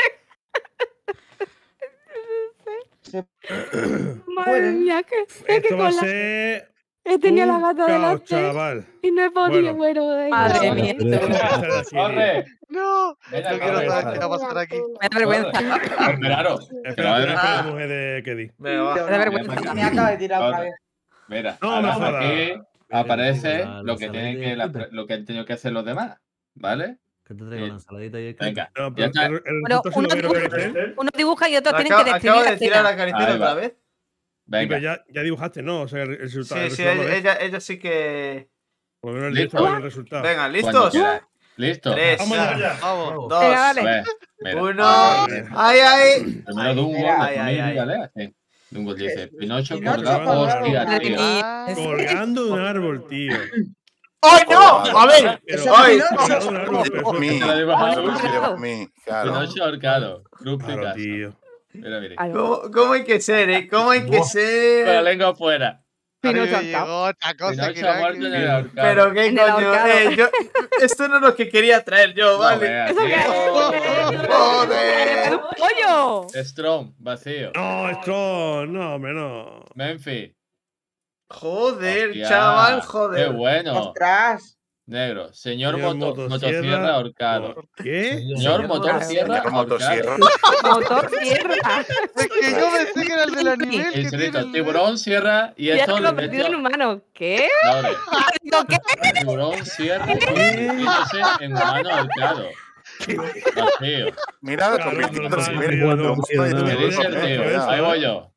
Se Madre puede. mía, que, es que Esto va a con la... ser. He tenido la un gata caos, delante chaval. y no he podido, Bueno. bueno, venga. Madre Bueno, mía. venga, corre. No, Venga, no quiero corre. saber qué va a pasar aquí. Me da vergüenza. Esperaros. Espera, Pero a ver, espera, espera, la mujer de Keddy. Venga, va. Pero Me da no, vergüenza. me acaba de tirar otra Corre. vez. Mira, No, ahora me jodas. aquí aparece La- la lo que tienen ensaladilla que y la- el quite. lo que han tenido que hacer los demás, ¿vale? ¿Qué te traigo? Sí. La ensaladita y el quite. Venga, No, ya pero está. el, el Bueno, resultado sí uno lo quiero dibuja, ver. uno dibuja y otros tienen Acabo, que acabo describir la de tirar a escena. Caricero Ahí va. otra vez. Sí, pero Venga, ya, ya dibujaste, ¿no? O sea, el, el resultado. Sí, el sí, resultado ella, lo ves. ella, ella sí que. Por lo menos el ¿Listo? directo va a ver el resultado. Venga, cuando ¿listos? quieras. ¿Listo? Tres, Vamos allá. Vamos. Bravo. dos, Venga, dale. Pues, mira, uno. Vale. ¡Ay, ay! primero Ay, Dungo, mira, ay, ay, ay. ¿vale? Así. Dungo dice, Pinocho Pinocho colgado. colgado. Hostia, Madre tío. mía. Ah, Colgando de un árbol, tío. ¡Ay, no! A ver. Pero, Eso es ¡Ay! Pinocho. colgado de un árbol, pero Lleva a eso- mí. Te lo he dibujado. Eso me lleva a mí. Claro. Pinocho ahorcado. Cruz Claro, Picasso. tío. Mira, mira. Ay, ¿Cómo, cómo hay que ser, eh? ¿Cómo hay que Con la ser? lengua afuera. a mí Pinocho me ahorcado. llegó otra cosa que Pinocho ha era muerto en el que... ahorcado. Pero qué En el coño, ahorcado. eh, yo, esto no es lo que quería traer yo, No, ¿vale? vea, ¿Eso qué es? tío. ¡Joder! ¡Un pollo! Strong, vacío. No, esto. No, hombre, no. Memphis. Joder, Hostia, chaval, Qué joder. bueno. ¡Ostras! Negro. Señor, Señor moto, Motosierra. motosierra ahorcado. ¿Qué? Señor motosierra Señor Motosierra. ahorcado. Motor tierra. Es que yo pensé que era el del anime que tiene Inserito, el... tiburón, sierra y Tierra esto le convertido en meto. humano. ¿Qué? Laure, Digo, ¿qué? tiburón, sierra y convirtiéndose en humano ahorcado. Vacío. Mira, Claro, convirtiéndose normal, en tío, humano. no. ¿Qué Madre dice el mía, tío? cuidado, Ahí eh. voy yo.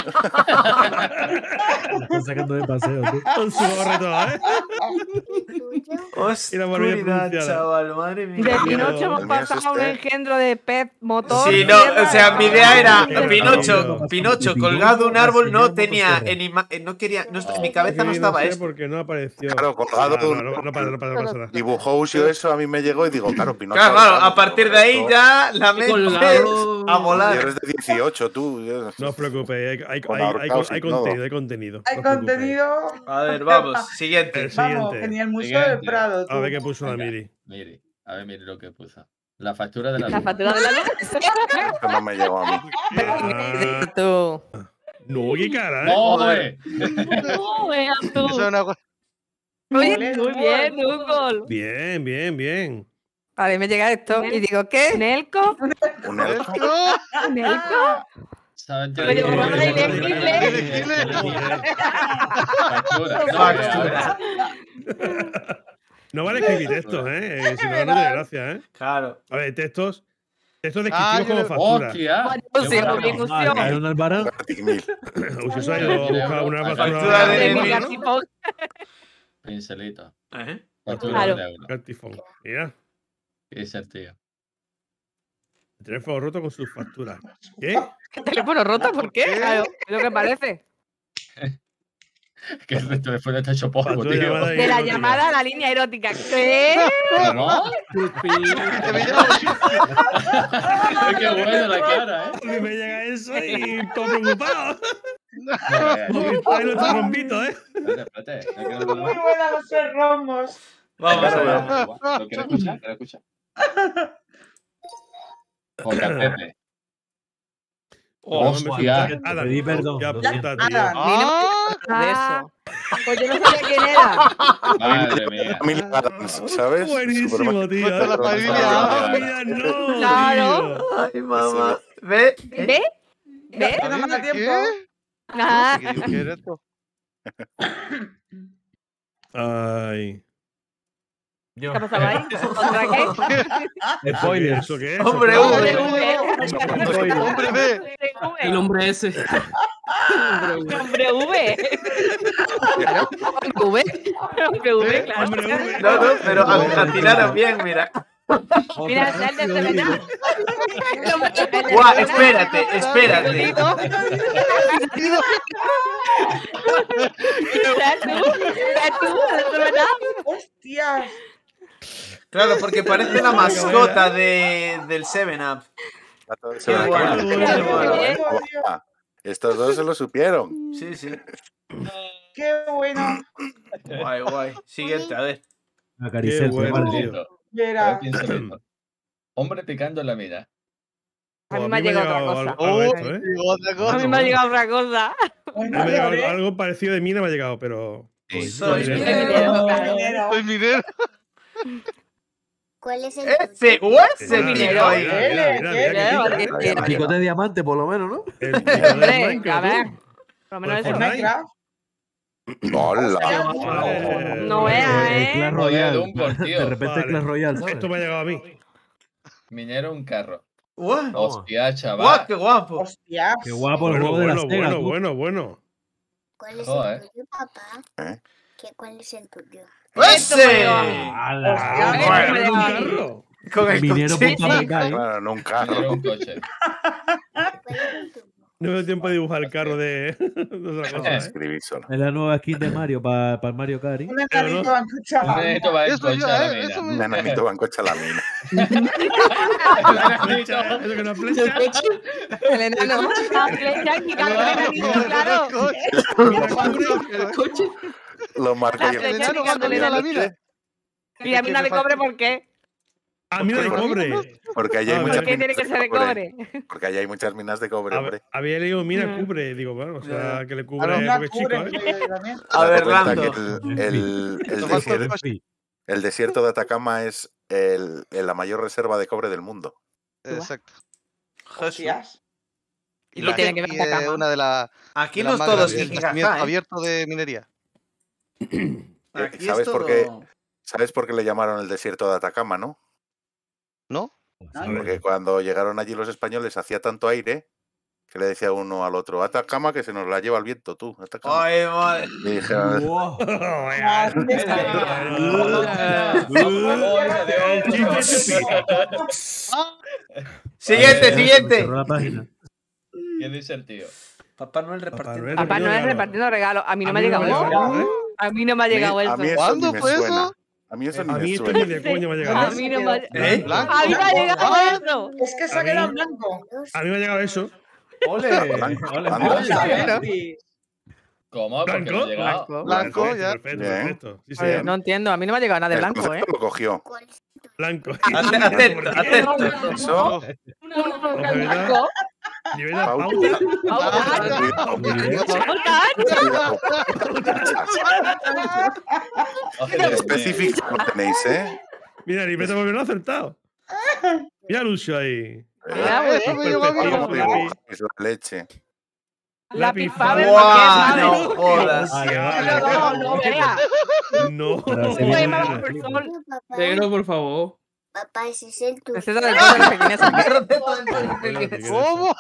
Me están sacando de paseo, tú. Con su gorra y todo, ¿eh? Oscuridad, pronunciada. chaval, madre mía. De Tío, Pinocho hemos el mío es pasado a un este. engendro de pez, motor. Sí, no, tierra, o sea, mi idea era Tío. Pinocho, Pinocho colgado de un árbol no Señor tenía Motosierra. en ima- eh, no quería, no, en mi cabeza no Sí, estaba sé esto. porque no apareció. Claro, colgado Ah, de un no, no, no pasa, no pasa, no pasa nada. Dibujó Usio eso, a mí me llegó y digo, claro, Pinocho. Claro, claro, ahorcado. a partir de ahí ya la mente Colgado. a Y volar. eres de dieciocho, tú. yo- No os preocupéis, hay, hay, Con hay, hay, ahorcados y hay todo. contenido, hay contenido. Hay no os preocupéis. contenido. A ver, vamos, siguiente. El Vamos, siguiente. que ni el Museo del Siguiente. Prado. Tú. A ver qué puso la Venga. Miri. Mire, a ver, mire lo que puso. La factura de la La luz. factura de la luz. Esto no me llegó a mí. Ah, Tú. no, qué cara, ¿eh? ¡No, joder! No, vea tú. Eso es una cosa... Oye, Ole, muy bien, Google. Bien, bien, bien. Vale, me llega esto y digo, ¿qué? Nelco. Un elfo. Nelco. ¿Saben qué? Pero Vale, bueno, vale, ilegible. vale, vale. Factura. No, Factura. No vale escribir textos, ¿eh? Eh, Si no, no tiene gracia, ¿eh? Claro. A ver, textos. Textos Ah, descriptivos yo como le- factura. ¡Hostia! Bueno, Qué sí, bueno. muy bien. Vale, hay un albarán. Gartic Mil. Uy, se ha ido a buscar una Factura factura de De mil, mi ¿no? gatipón. Pincelito. ¿Eh? Factura Claro. de euro. Cartifón. Mira, ¿Qué dice el tío? el teléfono roto con sus facturas. ¿Qué? ¿Qué teléfono roto? ¿Por qué? Claro, es lo que parece. Que el teléfono está hecho polvo, Factura tío. llamada De la erótica. llamada a la línea erótica. ¿Qué? ¿No? Que me llamo... Qué bueno la cara, ¿eh? A mí me llega eso y todo preocupado. No, eh, Ahí lo está rompito, ¿eh? Espérate, espérate. No quiero Muy ver más. buenas los tres rombos. Vamos Claro, allá. vamos, vamos. ¿Lo quieres escuchar? ¿Quieres escuchar? J P P. Hostia. Adam, Pedí perdón. ya, lo puta, siento. tío. ¡Ah! De eso. Pues yo no sabía quién era. Madre mía. Family Adams, ¿sabes? Buenísimo, Superman. tío. Cuenta la familia. Ah, mira, no, Claro. tío. Ay, mamá. ¿Ve? ¿Ve? ¿Ve? Ya no me da tiempo. ¿Qué? Ah. ¿Qué digo que era esto? Ay. Yo. ¿Qué ha pasado ahí? ¿Contra qué? Spoilers. ¿Eso qué es? Hombre, ¿Eso hombre, qué es? Spoilers. ¡Hombre, ve! El hombre ese. Hombre V. Claro, hombre V. Hombre V, claro. Hombre, hombre. No, no, pero atinaron bien, mira. Mira, es el de Semena. Guau, espérate, espérate. ¿Era tú? ¿Era tú? ¿De Semena? ¡Hostias! Claro, porque parece la mascota de, del seven up. Qué bueno, Qué qué bueno. bueno. Ah, estos dos se lo supieron. Sí, sí. ¡Qué bueno! Guay, guay. Siguiente, a ver. Acaricié el bueno, tomate. tío. Esto, Mira. ahora pienso en esto. Hombre picando en la mina. A mí me ha llegado otra cosa. algo, algo esto, ¿eh? Otra A cosa. mí me ha llegado otra cosa. Bueno, Me ha llegado ¿eh? algo parecido de mina, me ha llegado, pero. Soy Soy minero. Minero. Soy minero. ¿Cuál es el Ese tuyo? o ese Mira, minero ahí. mira, mira, mira, mira, Claro, mira, porque- mira, Pico de diamante, por lo menos, ¿no? El pico de Hombre, Minecraft, a ver. tú. Por lo menos Pues eso. Fortnite. Minecraft. ¡Hola! Vale. No veas, El ¿eh? Clash Joder, Royale. un por tío. De repente Vale. el Clash Royale, ¿sabes? Esto me ha llegado a mí. Minero un carro. Guau, Hostia, chaval. guau, qué guapo. ¡Hostias! Qué guapo el Bueno, juego de bueno, las Sega, bueno, tú. bueno, bueno. ¿Cuál es Joder. el tuyo, papá? ¿Eh? ¿Qué, ¿Cuál es el tuyo? Esto me ¡Ese! llegó a mí. ¡Hala! Ah, esto bueno, me un llegaba a mí. carro. Con el Minero coche. punto America, Claro, no un Minero carro. un coche. ¿Cuál es el tuyo? No me dio tiempo de dibujar el carro de, de otra cosa, ¿eh? Escribí solo. Es la nueva skin de Mario para el Mario Kart. ¿eh? Un enanito en cuchara. Esto va en Eso coche yo, a la eh, eso mina. Un enanito va en coche a la mina. Flecha, ¿eso que no es flecha? El enano. La flecha y quitando el enanito, claro. El coche. Lo marco La y el flecha enano picando el va a la enanito. mina. Y a mí no de cobre, ¿por qué? Ah, mina de cobre. Porque allí hay Ah, muchas ¿Por qué tiene minas que ser de cobre? Porque allí hay muchas minas de cobre, A hombre. ver, había leído mina Mm. cubre. Digo, bueno, o sea, que le cubre Una porque es chico, cubre, ¿eh? eh, también. A Date ver, cuenta Lando. que el, el, el Nos falta el desierto, coche. el desierto de Atacama es el, el- la mayor reserva de cobre del mundo. Exacto. Hostias. Y, ¿Qué la tiene que ver Genki es Atacama? una de las Aquí de no las es más todo grandes, el jijijaja, yacimiento ¿eh? abierto de minería. Aquí ¿Sabes es por qué? todo- ¿Sabes por qué le llamaron el desierto de Atacama, no? ¿No? A ver. Porque cuando llegaron allí los españoles hacía tanto aire que le decía uno al otro, Atacama que se nos la lleva el viento, tú, Atacama. Ay, madre. Y dijeron, Wow. Vaya, ¿Dónde está? Siguiente, Eh, siguiente. cerró la página. ¿Qué dice el tío? Papá Noel Papá repartiendo. Noel Papá Noel regalo. repartiendo regalos. A mí no A me ha mí no llegado me ha eso. llegado, ¿eh? A mí no me ha a mí, llegado a eso. mí eso ¿Cuándo ni me fue suena. eso? A mí eso ni A mí me esto suena. ni de coña me ha A llegado. mí no me ha ¿Eh? Blanco. A mí me ha llegado eso. Es que se ha A quedado en mí- blanco. A mí me ha llegado eso. ¡Ole! Blanco, ¡Ole! anda. Mira. ¿Cómo? ¿Por qué no ¿Blanco? ha llegado? Blanco. Blanco, Perfecto, ya. Perfecto, Bien. perfecto. Sí, sí, Oye, no entiendo. A mí no me ha llegado nada de El blanco, ¿eh? concepto lo cogió. ¿Cuál es el tuyo? Blanco. Ate- Atento, atento. Eso, Un ¿verdad? blanco. Nivel de pauta. pauta. Joder, Específico lo tenéis, ¿eh? Mira, ni Beto porque no ha acertado. Mira Lucio ahí. Mira, güey. Eso me llegó a mí. Perspectiva, Dibuja, lápiz. es la leche. Lápiz Lápiz Faber, Faber. ¿por qué ¡Guau! Faber? No jodas. Vale, No, vale. no, no, vea. No. Para Un seguir poema viendo bajo la el película. sol. Papá, Negro, por favor. papá, ese es el tuyo. Es eso del pueblo de pequinesa. ¿Cómo?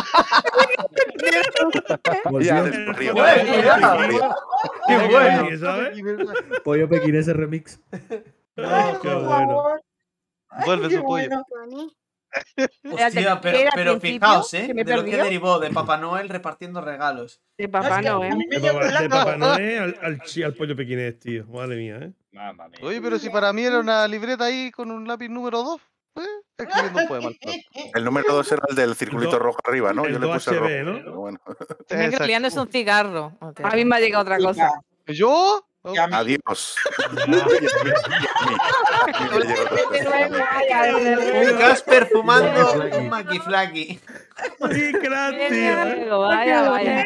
Ya, Volvió. descorrió. Bueno, Qué bueno. ¿Sabes? Pollo pequinés remix. Ay, qué Por bueno. favor. Vuelve Qué su pollo. bueno. Pone. Hostia, pero, ¿Qué era pero al principio? fijaos, ¿eh? Que me De lo que perdió. derivó de Papá Noel repartiendo regalos. De No, Papá es que Noel. a mí me De llegó Papá, de blanco. Papá Noel al, al, chi- al pollo pequinés, tío. Madre mía, ¿eh? Mamma mía. Oye, pero si para mí era una libreta ahí con un lápiz número dos, ¿eh? Escribiendo un poema. al final. El número dos era el del circulito El do- rojo arriba, ¿no? el Yo le puse dos rojo. H B, ¿no? pero bueno. Me que Exacto. liando es un cigarro. A mí me ha llegado otra cosa. ¿Yo? Y a mí- Adiós. Y a mí- y a mí me llegó otra cosa también. Un Casper fumando un McFlurry. ¡Qué crack, Qué tío! Diego, vaya, vaya.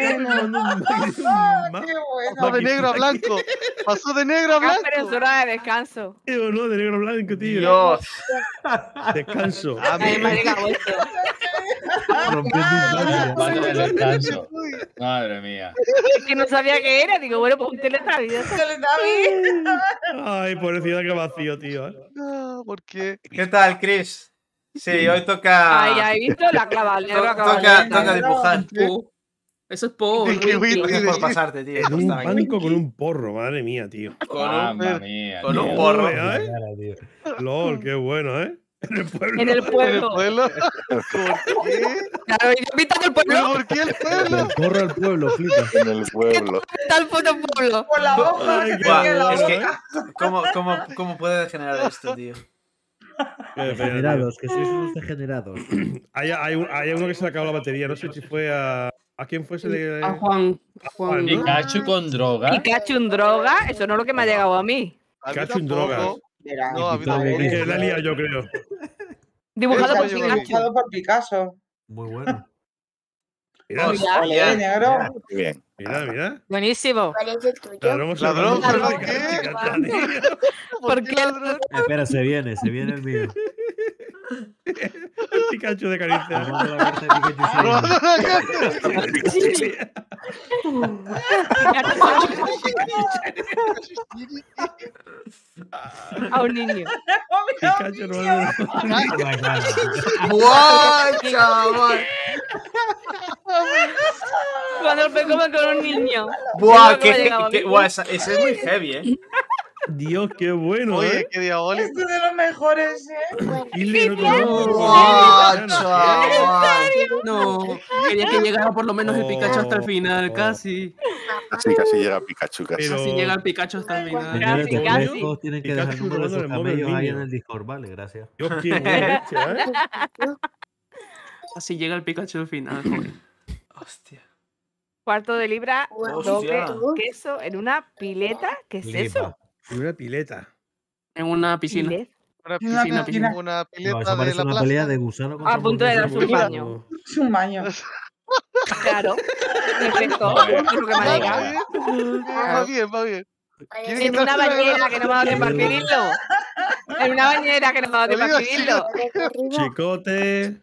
Pasó de negro a blanco. Pasó de negro a Casper en blanco. su hora de descanso. Tío, no, de negro blanco, tío. Dios. Descanso. A Ay, mí me ha llegado esto. Rompiendo infancia. Cuando de descanso. Madre mía. Es que no sabía qué era. Digo, bueno, pues un teletransporte. Ay, pobrecita, que vacío, tío. ¿eh? Ah, ¿por qué? ¿Qué tal, Chris? Sí, hoy toca. Ay, ya he visto la clavalera. la to- toca, clavalera. toca dibujar. Po. Eso es po. ¿De qué Luigi. Gracias por pasarte, tío. En por un estar aquí. banco con un porro, madre mía, tío. Con un, Mamma mía. con un tío. porro. Vea, ¿eh? Cara, tío. LOL, qué bueno, ¿eh? En el pueblo. En el ¿En el pueblo. pueblo? ¿Por qué? Claro, yo pintando el ¿Pero pueblo. por qué el pueblo? El porro al pueblo, flipa. En el pueblo. Está el puto pueblo. Con la hoja. Ay, que qué Buah, tiene la es que, hoja. ¿cómo, cómo, ¿Cómo puede degenerar esto, tío? Qué pena, tío. Degenerados, que sois unos degenerados. Hay, hay, un- hay uno que se le acabó la batería. No sé si fue a. ¿A quién fue ese de.? A Juan. A Juan, ¿no? Pikachu con droga. Pikachu en droga. Eso no es lo que me ha llegado a mí. A mí Pikachu en tampoco. drogas. Mira, No, a mí Pikachu tampoco. Es que la he liado, yo creo. Dibujado Eso por yo lo vi. Pikachu. dibujado por Picasso. Muy bueno. Mira, Hostia. Ole, negro. Muy bien. mira, mira. Buenísimo. ¿Cuál es el tuyo? Ladrón, Ladrón, observando ¿por a qué? Pikachu, tío. ¿Por qué? ladrón? Espera, se viene, se viene el mío. El Pikachu de caricia. Tomando la carta de Pikachu Shiny. A un niño. Pikachu no ¡Guau, chaval! Cuando el peco va con un niño. ¡Buah! Es lo que me ha Que, llegado a que- mí. buah, esa- ese es muy heavy, ¿eh? Dios, qué bueno, Oye, ¿eh? qué diabólico. Este de los mejores, ¿eh? Y le otro ¡Guau, no, chaval! No. Quería que llegara por lo menos el Pikachu hasta el Oh, final. oh. Casi. Casi, casi llega Pikachu. Casi. Pero- Casi llega el Pikachu hasta el final. Señores, Casi, después casi. todos tienen que Pikachu dejar el número de robando sus el móvil del camellos ahí en niño. el Discord, vale, gracias. Dios, qué buena hostia, ¿eh? Casi llega el Pikachu al final, joder. Hostia. Cuarto de libra, Hostia. doble queso en una pileta. ¿Qué es eso? Y una pileta. En una piscina. Pileta. Una Una piscina, piscina. una No, pileta eso de parece la una plaza. pelea de gusano contra A punto de hamburguesa. darse un baño. Es un baño. Claro. Perfecto. Joder. Es lo que me ha Va llegado. bien, va bien, va bien. ¿Quieren En una quitarse la bañera grasa? que no me ha dado tiempo a escribirlo. En una bañera que no me ha dado tiempo a escribirlo. Chicote.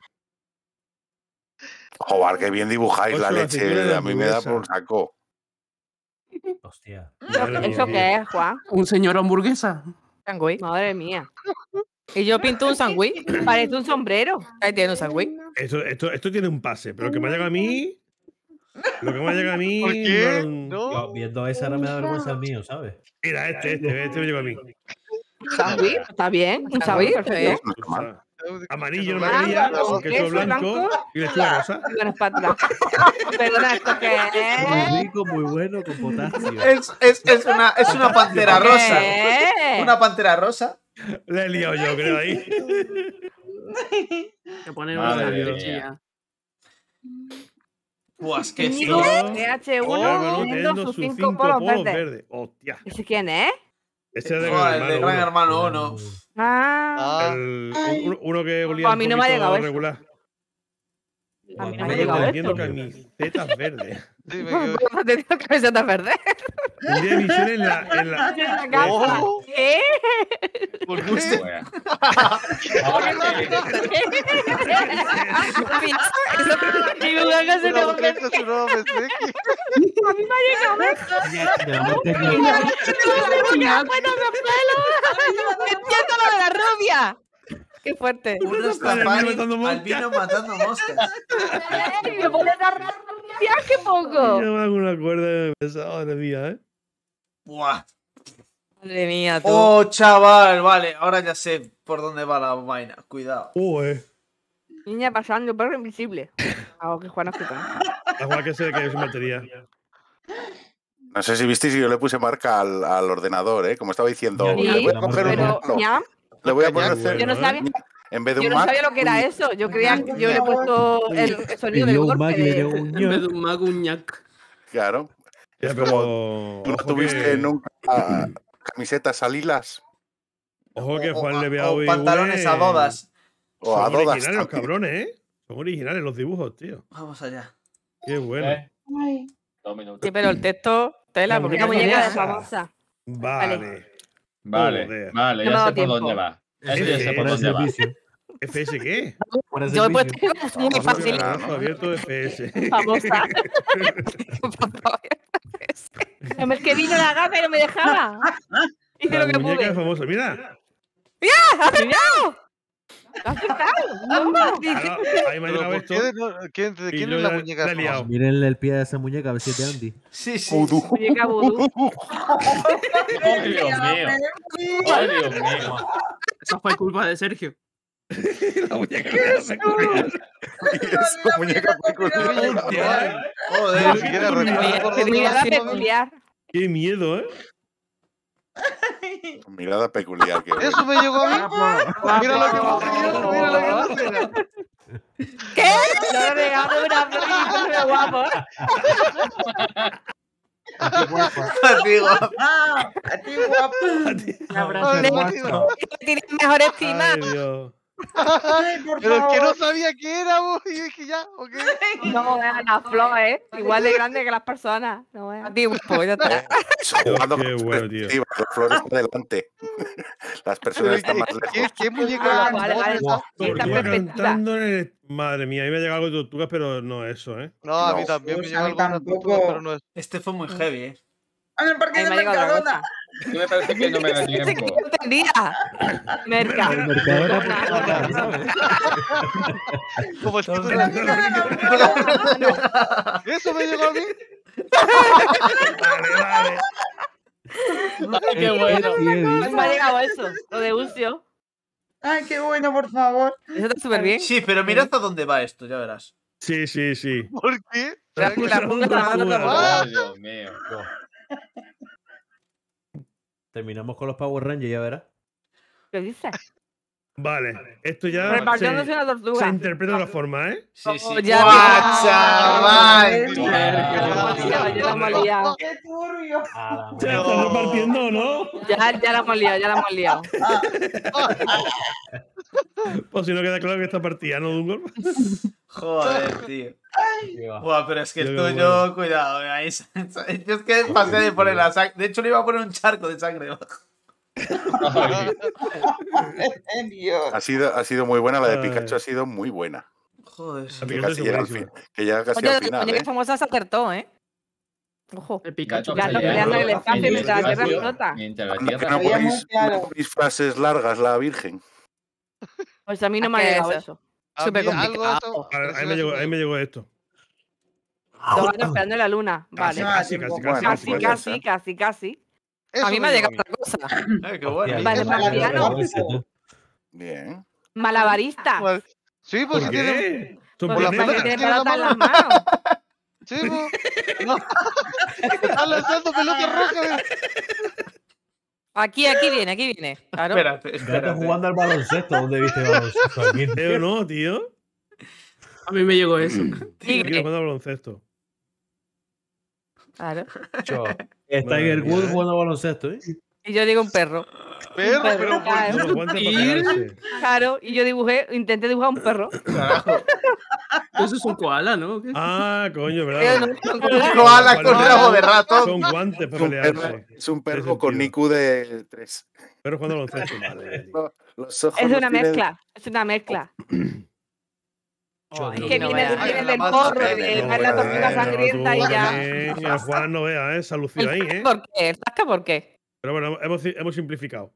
Joder, qué bien dibujáis la Ocho, la aceituna leche. de A mí me da hamburguesa. por un saco. Hostia. Madre ¿Eso mía. qué es, Juan? Un señor hamburguesa. Sándwich. Madre mía. Y yo pinto un sándwich. Parece un sombrero. Ahí tiene un sándwich. Esto, esto, esto tiene un pase, pero lo que me ha llegado a mí. Lo que me ha llegado a mí. ¿Por qué? no- No. Yo, viendo esa ahora me da vergüenza el mío, ¿sabes? Mira, este, este, este me llegó a mí. Sándwich. Está bien. Un sándwich, perfecto. No está mal. Amarillo, no me Ah, quería, blanco, con queso queso blanco blanco. y lechuga rosa. Bueno, espátula. Perdona, ¿esto qué Muy es? rico, muy bueno, con potasio. Es, es, es, una, es una pantera rosa. ¿Qué? Una pantera rosa. Le he liado yo, creo, ahí. Que pone Madre una mía. lechilla. Buah, es que sí. Íñigo Oh, de H uno Hermano, teniendo teniendo sus sus cinco cinco polos polos verdes. verdes. Hostia. ¿Ese quién es? Ese es de Buah, Gran el de Gran Hermano Hermano uno. Ah, Ah, uno. El- un- uno que olía Pues a un mí no me ha poquito llegado eso. regular. a mí no Cuando me ha yo llegado Vendiendo esto. camisetas verdes. sí, me quedo- ¿Cómo te digo camisetas verdes? Un día de misión en la. En la En la casa. Oh, ¿Qué? ¿por qué? Bueno. Ahora sí. Digo, que se Una te mujer con su nuevo Meseki. A mí me ha llegado esto. De la marca ¡Mira, Ñac. bueno, de pelo! ¡Entiendo lo de la rubia! ¡Qué fuerte! Unos Al vino tapanis matando al moscas. vino matando moscas. ¡Ey, me pones a rubia! ¡Qué poco! Yo me hago una cuerda de esa, madre mía, ¿eh? Buah. Madre mía, tú. Oh, chaval, vale, ahora ya sé por dónde va la vaina. Cuidado. Uh, eh. Niña pasando, perro invisible. Algo que Juan no escucha. La Juan que se que es su batería. No sé si visteis y yo le puse marca al, al ordenador, ¿eh? Como estaba diciendo, Sí, le voy a la coger un Pero, palo, ñam, le voy a poner Bueno, cero. yo no sabía, En vez de yo un no Mac, sabía lo que era eso. Yo creía que yo le he puesto el Le sonido del dio un golpe. Mac y le dio de- un En vez de Ñac. un mago, un ñac. claro. Ya, Es pero. como, ¿tú no Ojo tuviste que, nunca ah, camisetas a lilas? ojo que O- Juan o- le o vea hoy. pantalones a dodas. O a Son Dodas originales los también. cabrones, ¿eh? Son originales los dibujos, tío. Vamos allá. Qué bueno. Eh, Ay, Dos minutos. Sí, pero el texto, tela, La porque La muñeca muñeca de famosa. famosa. Vale. Vale, Joder. vale, No me ya ha sé dado por dónde tiempo. va. Este ya sé por Fuera de dónde va. servicio. ¿F S qué? Fuera de yo he puesto servicio. que es muy Vamos, fácil. carajo, abierto F S. Famosa. Es que vino la gata y no me dejaba. Hice La lo que muñeca pude. es famosa. Mira. ¡Ah! ¡Acertado! ¡Acertado! Toma. Ahora, ahí me ha ¿Pero llegado por esto. qué? No, ¿Quién, de Y quién yo es la ya muñeca la he famosa? liado. Mírenle el pie a esa muñeca a ver si es de Andy. Sí, sí. Vudú. Muñeca vudú. ¡Oh, Dios mío! ¡Oh, Dios mío! Eso fue culpa de Sergio. La muñeca peculiar. Esa muñeca peculiar. Hostia, Joder. Ni siquiera recuerdo por dónde Mirada va. peculiar. qué miedo, ¿eh? Mirada peculiar. Qué bueno. Eso me llegó a mí. Mira lo que puse yo. Mira lo que puse yo. ¿Qué? Yo le regalo una flor de guapo. A ti, guapo. ah, a ti, guapo. Un abrazo. Ay, guapo. tío. Tienes mejor estima. Ay, Dios. Ay, por Pero es que no favor. sabía qué era, vos. Y dije ya, ok. No veas la flor, ¿eh? Igual de grande que las personas. No veas. Digo, pues ya está. Eso, jugando Qué con bueno, tío. perspectiva, las flores para adelante. Las personas Pero, están ¿qué, más qué, lejos. qué muñeca Ah, era vale, famosa vale. esa? Sí, esta Tortuga perspectiva. cantando en el... Madre mía, a mí me ha llegado algo de tortugas, pero no eso, ¿eh? No, a mí No. también me Pues llegó a mí alguna tampoco. tortuga, pero no es. Este fue muy heavy, eh. En el parque Ahí de me ha llegado otra Mercadona. cosa. Que me parece que no me da Sí, que tiempo. yo entendía. Merca. El Mercadona por acá, ¿sabes? Como el título de En el parque de Mercadona. Eso me llegó a mí. Vale, vale. Ay, qué bueno. Pues me ha llegado eso, lo de Ucio. Ay, qué bueno, por favor. Eso está súper bien. Sí, pero mira hasta dónde va esto, ya verás. Sí, sí, sí. ¿Por qué? La puta puta la mano otra ¡Oh, Dios mío! Terminamos con los Power Rangers, ya verás. ¿Qué dices? Vale, esto ya Repartiéndose se, una se tortuga. interpreta de otra forma, ¿eh? Sí, sí. Oh, ya ¡Guau, vi. chaval! Tío, Ya, ya la hemos liado. Qué turbio. A la ¿Se madre. están repartiendo o no? Ya, ya la hemos liado, ya la hemos liado. Pues si no queda claro que esta partida, ¿no, Dungor? Joder, tío. Tío. Buah, pero es que el Yo qué tuyo, bueno. cuidado, eh, ahí. se- Yo es que pasé de poner la sangre. De hecho, le iba a poner un charco de sangre debajo. Ay, En Dios. Ha sido, ha sido muy buena, la de Ay. Pikachu ha sido muy buena. Joder. La Que Pikachu casi es llega al buenísima. fin, que llega casi Oye, al la final, muñeca ¿eh? famosa se acertó, ¿eh? Ojo. El Pikachu. Gato Gato peleando peleando en el espacio en el mientras la Tierra espacio, explota. Mientras la Anda, Tierra que no Había muy ponéis, claro. no ponéis frases largas, la Virgen. Pues a mí no me ha ¿Qué es llegado eso? eso. A Súper mí algo de complicado. eso- A ver, eso ahí ya me se llegó, me ahí me llegó esto. Dos años esperando en la luna. Casi, Vale. casi, casi, Bueno, casi. Casi, podría casi, ser. casi, casi. Eso A mí me ha llegado llegó otra cosa. Ay, qué bueno. Hostia, Vale, eso marciano. me parece, Bien. Malabarista. Vale. Sí, pues ¿Por si tiene. qué? Son Porque la parece planetas. que tiene tiene la pelota en las mano. manos. Sí, pues. No. Están lanzando pelotas rojas. Aquí, aquí viene, aquí viene. Claro. Espérate, Gato espérate. jugando al baloncesto. ¿Dónde viste baloncesto? Aquí. ¿Eh o no, tío? A mí me llegó eso. Quiero Tigre. jugar al baloncesto. Claro. Cho, es Tiger Madre Woods mía, ¿eh? jugando al baloncesto, ¿eh? Y yo digo un perro. Perro, perro, pero. claro. Con los guantes para Ir. pegarse. Claro, y yo dibujé, intenté dibujar un perro. Carajo. Eso es un koala, ¿no? ¿Qué? Ah, coño, Pero ¿verdad? no, no, Un no, koala con rabo de ratón. Son guantes Es para un perro, pelearse. es un perro Tiene con sentido. I Q de tres. Pero jugando al baloncesto, madre mía. Los ojos Es los una tiene- mezcla, es una mezcla. Cho, Ay, tío, Es que no viene, veas. viene Ay, del la porro, masa, y de no ver la tortuga veas. sangrienta y ya. Bien, el Juan no vea, ¿eh? Se ha lucido ahí, ¿El ¿eh? por qué? ¿El tasca por qué? Pero bueno, hemos, hemos simplificado.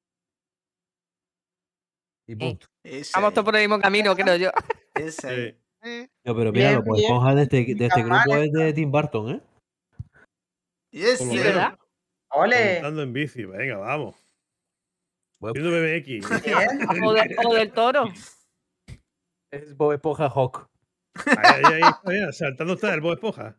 Y punto. Ese, Vamos todos por el mismo camino, creo yo. ese. Sí. Sí. Yo, pero mira, Bien, los Bob bien. Esponja de este, de este Tan mal, grupo es de Tim Burton, ¿eh? Y Por lo ese. menos. ¿verdad? Ole. Montando en bici, venga, vamos. Bob- Viendo B M X. Bien. O, de- o del toro. Es Bob Esponja Hawk. Ahí, ahí, ahí, mira, saltando está el Bob Esponja.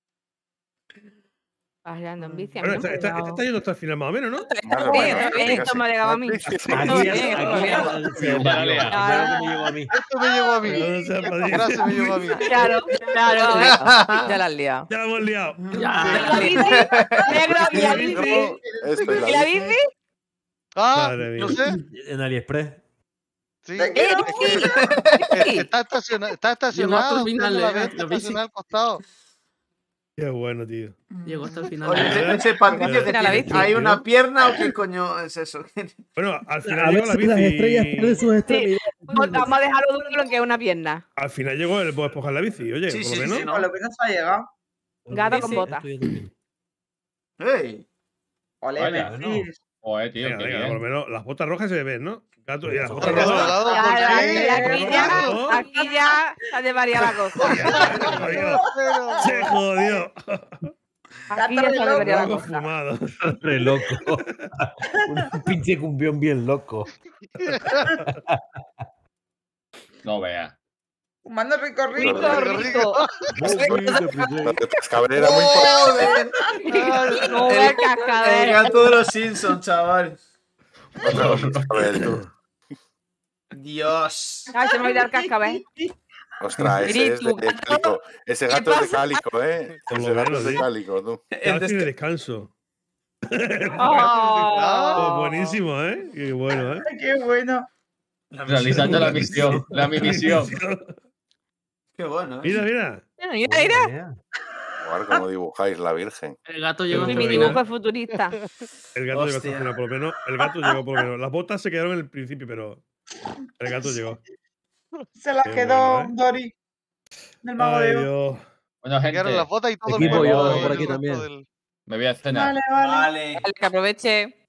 Ay, ando en bici. a mí Bueno, no esta, me ha esta, llegado. esta está yendo hasta el final más o menos, ¿no? Más o Bien, menos, bien, ¿eh? Esto me ha llegado a mí. Sí, sí. Aquí, Todo bien, aquí, todo aquí, bien. se Ya la desvió. lea. Eso es lo que me llegó a mí. Esto me llegó a mí. Pero no sea Esta padilla. frase me llegó a mí. Claro, claro. Ya la has liado. Ya la hemos liado. Ya. ¿La bici? Negro, ¿y la bici? Esto es ¿Y la bici. bici? Ah, Madre no mía. sé. En AliExpress. Sí, Te es quiero que- mucho. es que está estacionado, está estacionado, hasta el usted final, no la eh, ve, lo está vi, sí. estacionado al costado. Qué bueno, tío. Llegó hasta el final. Oye, ese, ese Patricio que Funciona la tiene, bici. ¿hay una pierna o qué coño es eso? Bueno, al A final llegó la veces las estrellas pierden bici. sus extremidades. Vamos vamos a dejarlo duro en que es una pierna. Al final llegó el Bob Esponja en la bici, oye, Sí, por sí, lo sí, menos. sí, no. Por lo menos ha llegado. Gato con Sí. bota. Esto ya termina. ¡Ey! Ole, Vaya, Memphis. Joder, tío, Venga, qué venga, bien. por lo menos las botas rojas se ven, ¿no? Gato y las botas Porque has rojas. pagado Ya, por ya, qué. ya, aquí ya, ¿no? aquí ya se llevaría la cosa. Se jodió. Pero- Se jodió. Aquí ya se llevaría la Loco cosa. fumado. Re loco. Un pinche cumbión bien loco. No veas. Fumando rico, rico. Rico, rico. La de Cascabrera muy importante. ¡Joder! No El- ve El cascabel. gato de los Simpsons, chaval. Otra vez, Cascabel, tú. Dios. Ay, se me olvidó el cascabel. Ostras, ese es de Grito, gato. Cálico. Ese ¿Qué gato es de pasa? Cálico, ¿eh? Por lo Ese gato menos, es de sí. Cálico, tú. El Ya tiene desca- descanso. Oh. Oh, buenísimo, ¿eh? Qué bueno, ¿eh? Ay, qué bueno. Realizando la misión, la mi misión. Qué bueno, ¿eh? Mira, mira. Mira, mira. Joder, cómo dibujáis la Virgen. El gato llegó Mi hasta el dibujo final. es futurista. El gato llegó hasta Hostia. el final, por lo menos. El gato llegó por lo menos. Las botas se quedaron en el principio, pero el gato llegó. Se la Qué quedó bueno, ¿eh? Dori. Del mago de Ay, Oz. Dios. Bueno, Llegaron las gente, botas y todo Equipo el yo mundo por en el aquí resto también. del- me voy a cenar. Vale, vale. Vale. Vale, que aproveche.